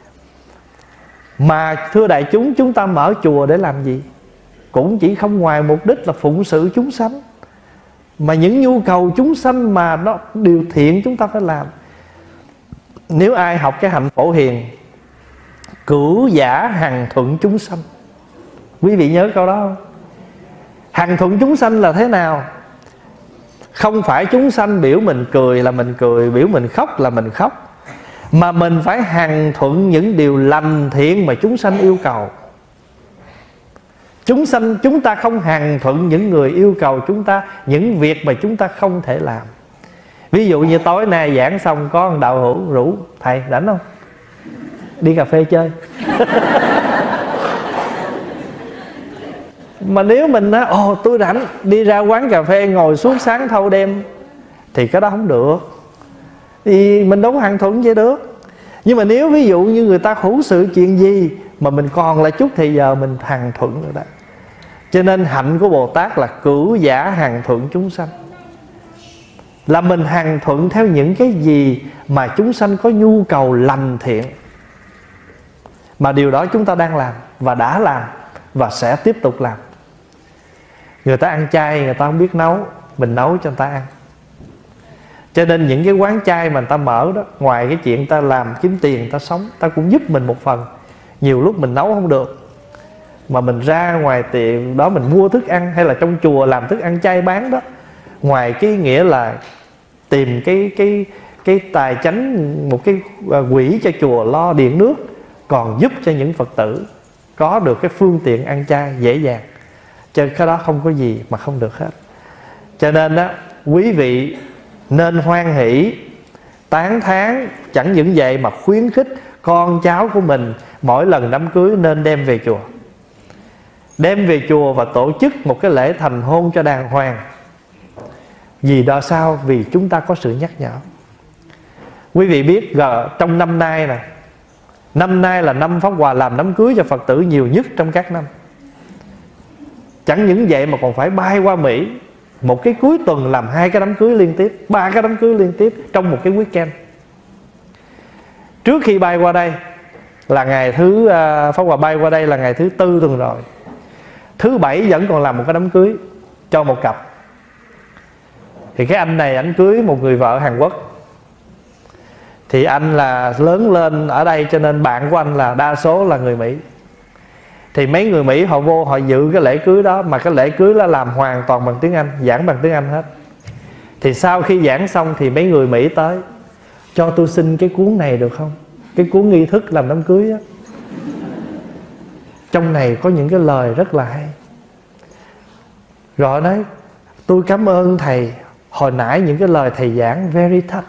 Mà thưa đại chúng, chúng ta mở chùa để làm gì? Cũng chỉ không ngoài mục đích là phụng sự chúng sanh. Mà những nhu cầu chúng sanh mà nó điều thiện chúng ta phải làm. Nếu ai học cái hạnh Phổ Hiền, cửu giả hằng thuận chúng sanh, quý vị nhớ câu đó không? Hằng thuận chúng sanh là thế nào? Không phải chúng sanh biểu mình cười là mình cười, biểu mình khóc là mình khóc, mà mình phải hằng thuận những điều lành thiện mà chúng sanh yêu cầu. Chúng sanh, chúng ta không hằng thuận những người yêu cầu chúng ta những việc mà chúng ta không thể làm. Ví dụ như tối nay giảng xong có một đạo hữu rủ: thầy rảnh không? Đi cà phê chơi. Mà nếu mình nói ồ tôi rảnh, đi ra quán cà phê ngồi suốt sáng thâu đêm, thì cái đó không được. Thì mình đâu có hằng thuận vậy được. Nhưng mà nếu ví dụ như người ta hữu sự chuyện gì mà mình còn lại chút thì giờ mình hằng thuận rồi đó. Cho nên hạnh của Bồ Tát là cửu giả hằng thuận chúng sanh, là mình hằng thuận theo những cái gì mà chúng sanh có nhu cầu lành thiện. Mà điều đó chúng ta đang làm và đã làm và sẽ tiếp tục làm. Người ta ăn chay, người ta không biết nấu, mình nấu cho người ta ăn. Cho nên những cái quán chay mà người ta mở đó, ngoài cái chuyện người ta làm kiếm tiền, người ta sống, ta cũng giúp mình một phần. Nhiều lúc mình nấu không được, mà mình ra ngoài tiệm đó mình mua thức ăn, hay là trong chùa làm thức ăn chay bán đó, ngoài cái nghĩa là tìm cái cái cái tài chánh, một cái quỹ cho chùa lo điện nước, còn giúp cho những Phật tử có được cái phương tiện ăn chay dễ dàng. Cho cái đó không có gì mà không được hết. Cho nên đó, quý vị nên hoan hỷ, tán thán, chẳng những vậy mà khuyến khích con cháu của mình mỗi lần đám cưới nên đem về chùa. Đem về chùa và tổ chức một cái lễ thành hôn cho đàng hoàng. Vì đó sao? Vì chúng ta có sự nhắc nhở. Quý vị biết trong năm nay này, năm nay là năm Pháp Hòa làm đám cưới cho Phật tử nhiều nhất trong các năm. Chẳng những vậy mà còn phải bay qua Mỹ, một cái cuối tuần làm hai cái đám cưới liên tiếp, ba cái đám cưới liên tiếp trong một cái weekend. Trước khi bay qua đây là ngày thứ uh, Pháp Hòa bay qua đây là ngày thứ tư tuần rồi. Thứ bảy vẫn còn làm một cái đám cưới cho một cặp. Thì cái anh này anh cưới một người vợ Hàn Quốc. Thì anh là lớn lên ở đây, cho nên bạn của anh là đa số là người Mỹ. Thì mấy người Mỹ họ vô họ dự cái lễ cưới đó, mà cái lễ cưới là làm hoàn toàn bằng tiếng Anh, giảng bằng tiếng Anh hết. Thì sau khi giảng xong thì mấy người Mỹ tới: cho tôi xin cái cuốn này được không? Cái cuốn nghi thức làm đám cưới á. Trong này có những cái lời rất là hay. Rồi nói: tôi cảm ơn thầy, hồi nãy những cái lời thầy giảng very touch.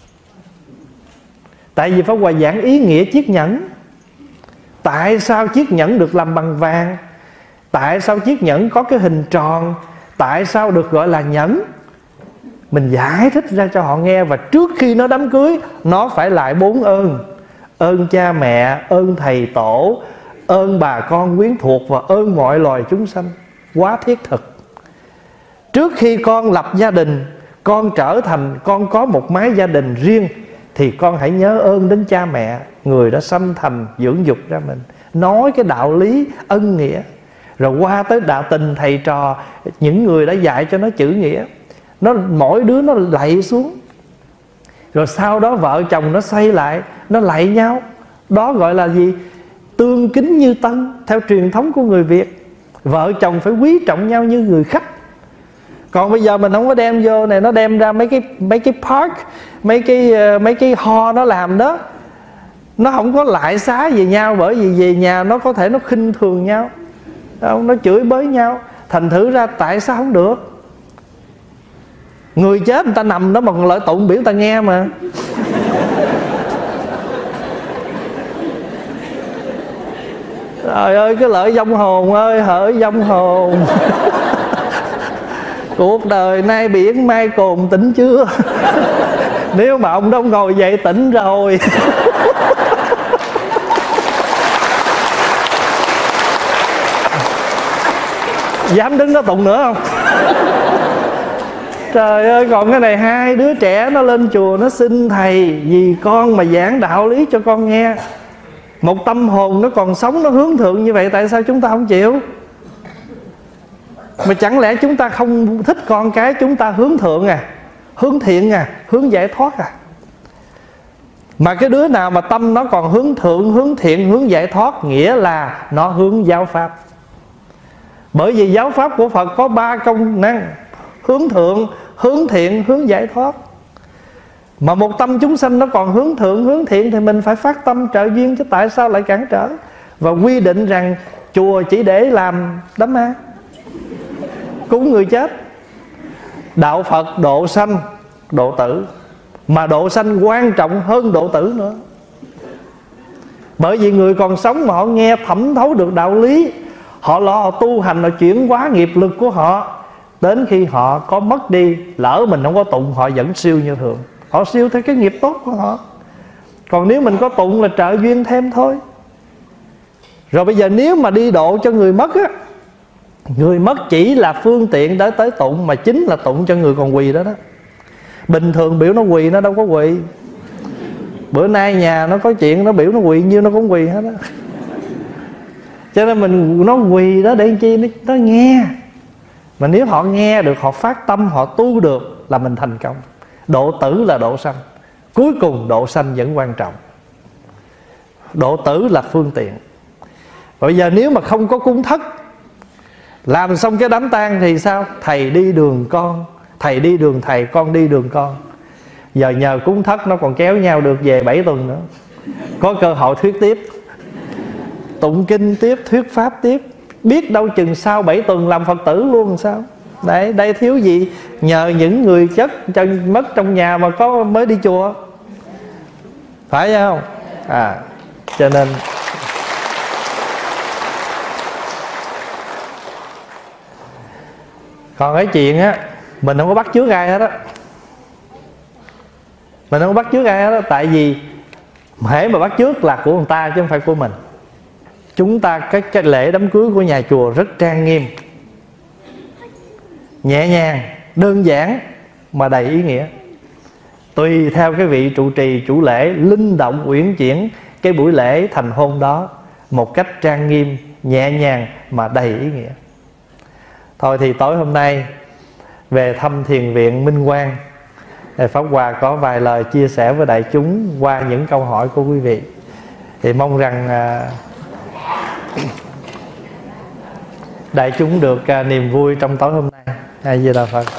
Tại vì Pháp Hòa giảng ý nghĩa chiếc nhẫn. Tại sao chiếc nhẫn được làm bằng vàng? Tại sao chiếc nhẫn có cái hình tròn? Tại sao được gọi là nhẫn? Mình giải thích ra cho họ nghe. Và trước khi nó đám cưới, nó phải lại bốn ơn: ơn cha mẹ, ơn thầy tổ, ơn bà con quyến thuộc, và ơn mọi loài chúng sanh. Quá thiết thực. Trước khi con lập gia đình, con trở thành, con có một mái gia đình riêng, thì con hãy nhớ ơn đến cha mẹ, người đã sanh thành dưỡng dục ra mình. Nói cái đạo lý ân nghĩa. Rồi qua tới đạo tình thầy trò, những người đã dạy cho nó chữ nghĩa, nó mỗi đứa nó lạy xuống. Rồi sau đó vợ chồng nó xoay lại, nó lạy nhau. Đó gọi là gì? Tương kính như tân. Theo truyền thống của người Việt, vợ chồng phải quý trọng nhau như người khách. Còn bây giờ mình không có đem vô này, nó đem ra mấy cái mấy cái park, mấy cái mấy cái ho nó làm đó, nó không có lại xá về nhau. Bởi vì về nhà nó có thể nó khinh thường nhau, nó chửi bới nhau. Thành thử ra tại sao không được? Người chết người ta nằm đó mà còn lợi tụng biểu người ta nghe mà. Trời ơi, cái lợi vong hồn ơi, hỡi vong hồn. Cuộc đời nay biển mai cồn tỉnh chưa? Nếu mà ông đó ngồi dậy tỉnh rồi. Dám đứng đó tụng nữa không? Trời ơi, còn cái này hai đứa trẻ nó lên chùa nó xin thầy vì con mà giảng đạo lý cho con nghe. Một tâm hồn nó còn sống, nó hướng thượng như vậy, tại sao chúng ta không chịu? Mà chẳng lẽ chúng ta không thích con cái chúng ta hướng thượng à, hướng thiện à, hướng giải thoát à? Mà cái đứa nào mà tâm nó còn hướng thượng, hướng thiện, hướng giải thoát, nghĩa là nó hướng giáo pháp. Bởi vì giáo pháp của Phật có ba công năng: hướng thượng, hướng thiện, hướng giải thoát. Mà một tâm chúng sanh nó còn hướng thượng, hướng thiện thì mình phải phát tâm trợ duyên, chứ tại sao lại cản trở và quy định rằng chùa chỉ để làm đám ma, cúng người chết? Đạo Phật độ sanh, độ tử, mà độ sanh quan trọng hơn độ tử nữa. Bởi vì người còn sống mà họ nghe thẩm thấu được đạo lý, họ lo họ tu hành, họ chuyển hóa nghiệp lực của họ. Đến khi họ có mất đi, lỡ mình không có tụng, họ vẫn siêu như thường. Họ siêu theo cái nghiệp tốt của họ. Còn nếu mình có tụng là trợ duyên thêm thôi. Rồi bây giờ nếu mà đi độ cho người mất á, người mất chỉ là phương tiện để tới tụng, mà chính là tụng cho người còn quỳ đó đó. Bình thường biểu nó quỳ nó đâu có quỳ. Bữa nay nhà nó có chuyện nó biểu nó quỳ nhiêu nó cũng quỳ hết á. Cho nên mình nó quỳ đó để làm chi? Nó, nó nghe. Mà nếu họ nghe được, họ phát tâm, họ tu được là mình thành công. Độ tử là độ sanh, cuối cùng độ sanh vẫn quan trọng. Độ tử là phương tiện. Bây giờ nếu mà không có cúng thất, làm xong cái đám tang thì sao? Thầy đi đường con, thầy đi đường thầy, con đi đường con. Giờ nhờ cúng thất nó còn kéo nhau được về bảy tuần nữa. Có cơ hội thuyết tiếp, tụng kinh tiếp, thuyết pháp tiếp. Biết đâu chừng sau bảy tuần làm Phật tử luôn làm sao? Đấy, đây thiếu gì nhờ những người chết chân mất trong nhà mà có mới đi chùa, phải không? À, cho nên còn cái chuyện á, mình không có bắt chước ai hết á. Mình không có bắt chước ai hết á. Tại vì hễ mà bắt chước là của người ta chứ không phải của mình. Chúng ta cái, cái lễ đám cưới của nhà chùa rất trang nghiêm, nhẹ nhàng, đơn giản mà đầy ý nghĩa. Tùy theo cái vị trụ trì, chủ lễ linh động uyển chuyển cái buổi lễ thành hôn đó một cách trang nghiêm, nhẹ nhàng mà đầy ý nghĩa. Thôi thì tối hôm nay về thăm thiền viện Minh Quang, Pháp Hòa có vài lời chia sẻ với đại chúng qua những câu hỏi của quý vị. Thì mong rằng à, đại chúng được à, niềm vui trong tối hôm nay. A Di Đà Phật.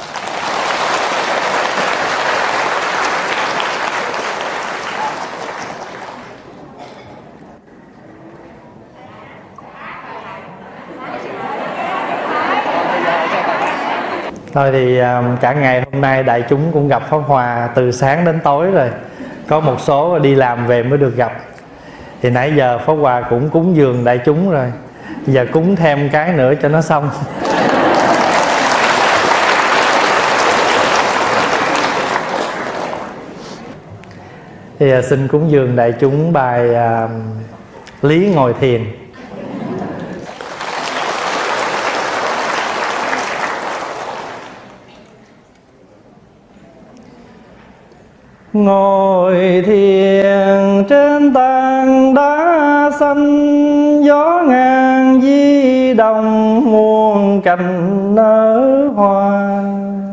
Thôi thì cả ngày hôm nay đại chúng cũng gặp Pháp Hòa từ sáng đến tối rồi. Có một số đi làm về mới được gặp. Thì nãy giờ Pháp Hòa cũng cúng dường đại chúng rồi, giờ cúng thêm cái nữa cho nó xong. Thì xin cúng dường đại chúng bài uh, Lý Ngồi Thiền. Ngồi thiền trên tảng đá xanh, gió ngang di động muôn cành nở hoa.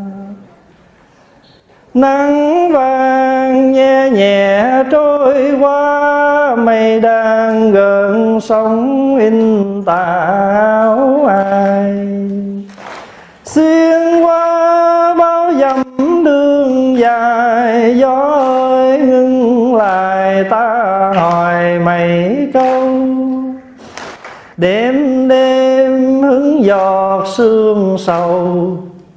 Nắng vàng nhẹ nhẹ trôi qua, mây đang gợn sóng in tà áo ai. Xuyên qua bao dặm đường dài, gió ơi ngưng lại ta hỏi mấy câu. Đêm đêm hứng giọt sương sầu,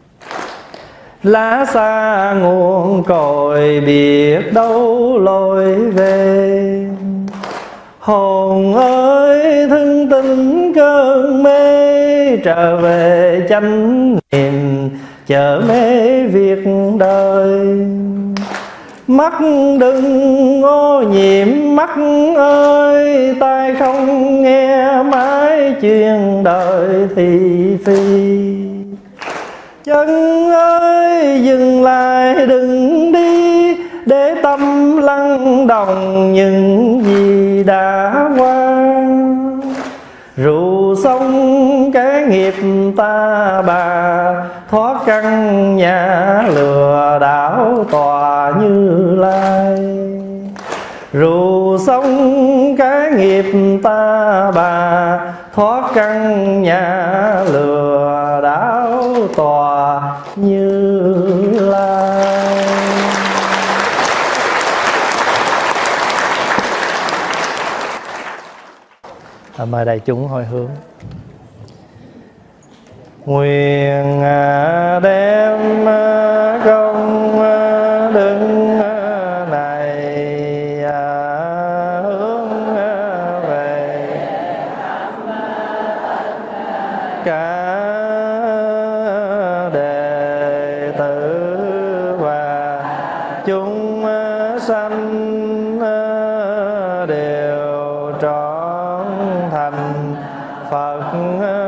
lá xa nguồn cội biết đâu lối về. Hồn ơi thân tình cơn mê, trở về chánh niệm chở mê việc đời. Mắt đừng ô nhiễm mắt ơi, tai không nghe mãi chuyện đời thị phi. thân ơi dừng lại đừng đi, để tâm lắng đồng những gì đã qua. Rượu xong cái nghiệp ta bà, thoát căn nhà lừa đảo tòa Như Lai. Rượu xong cái nghiệp ta bà, thoát căn nhà lừa đảo tòa Như Lai. À, mời đại chúng hồi hướng. Nguyện đem công đức này hướng về cả đệ tử và chúng sanh đều trọn thành Phật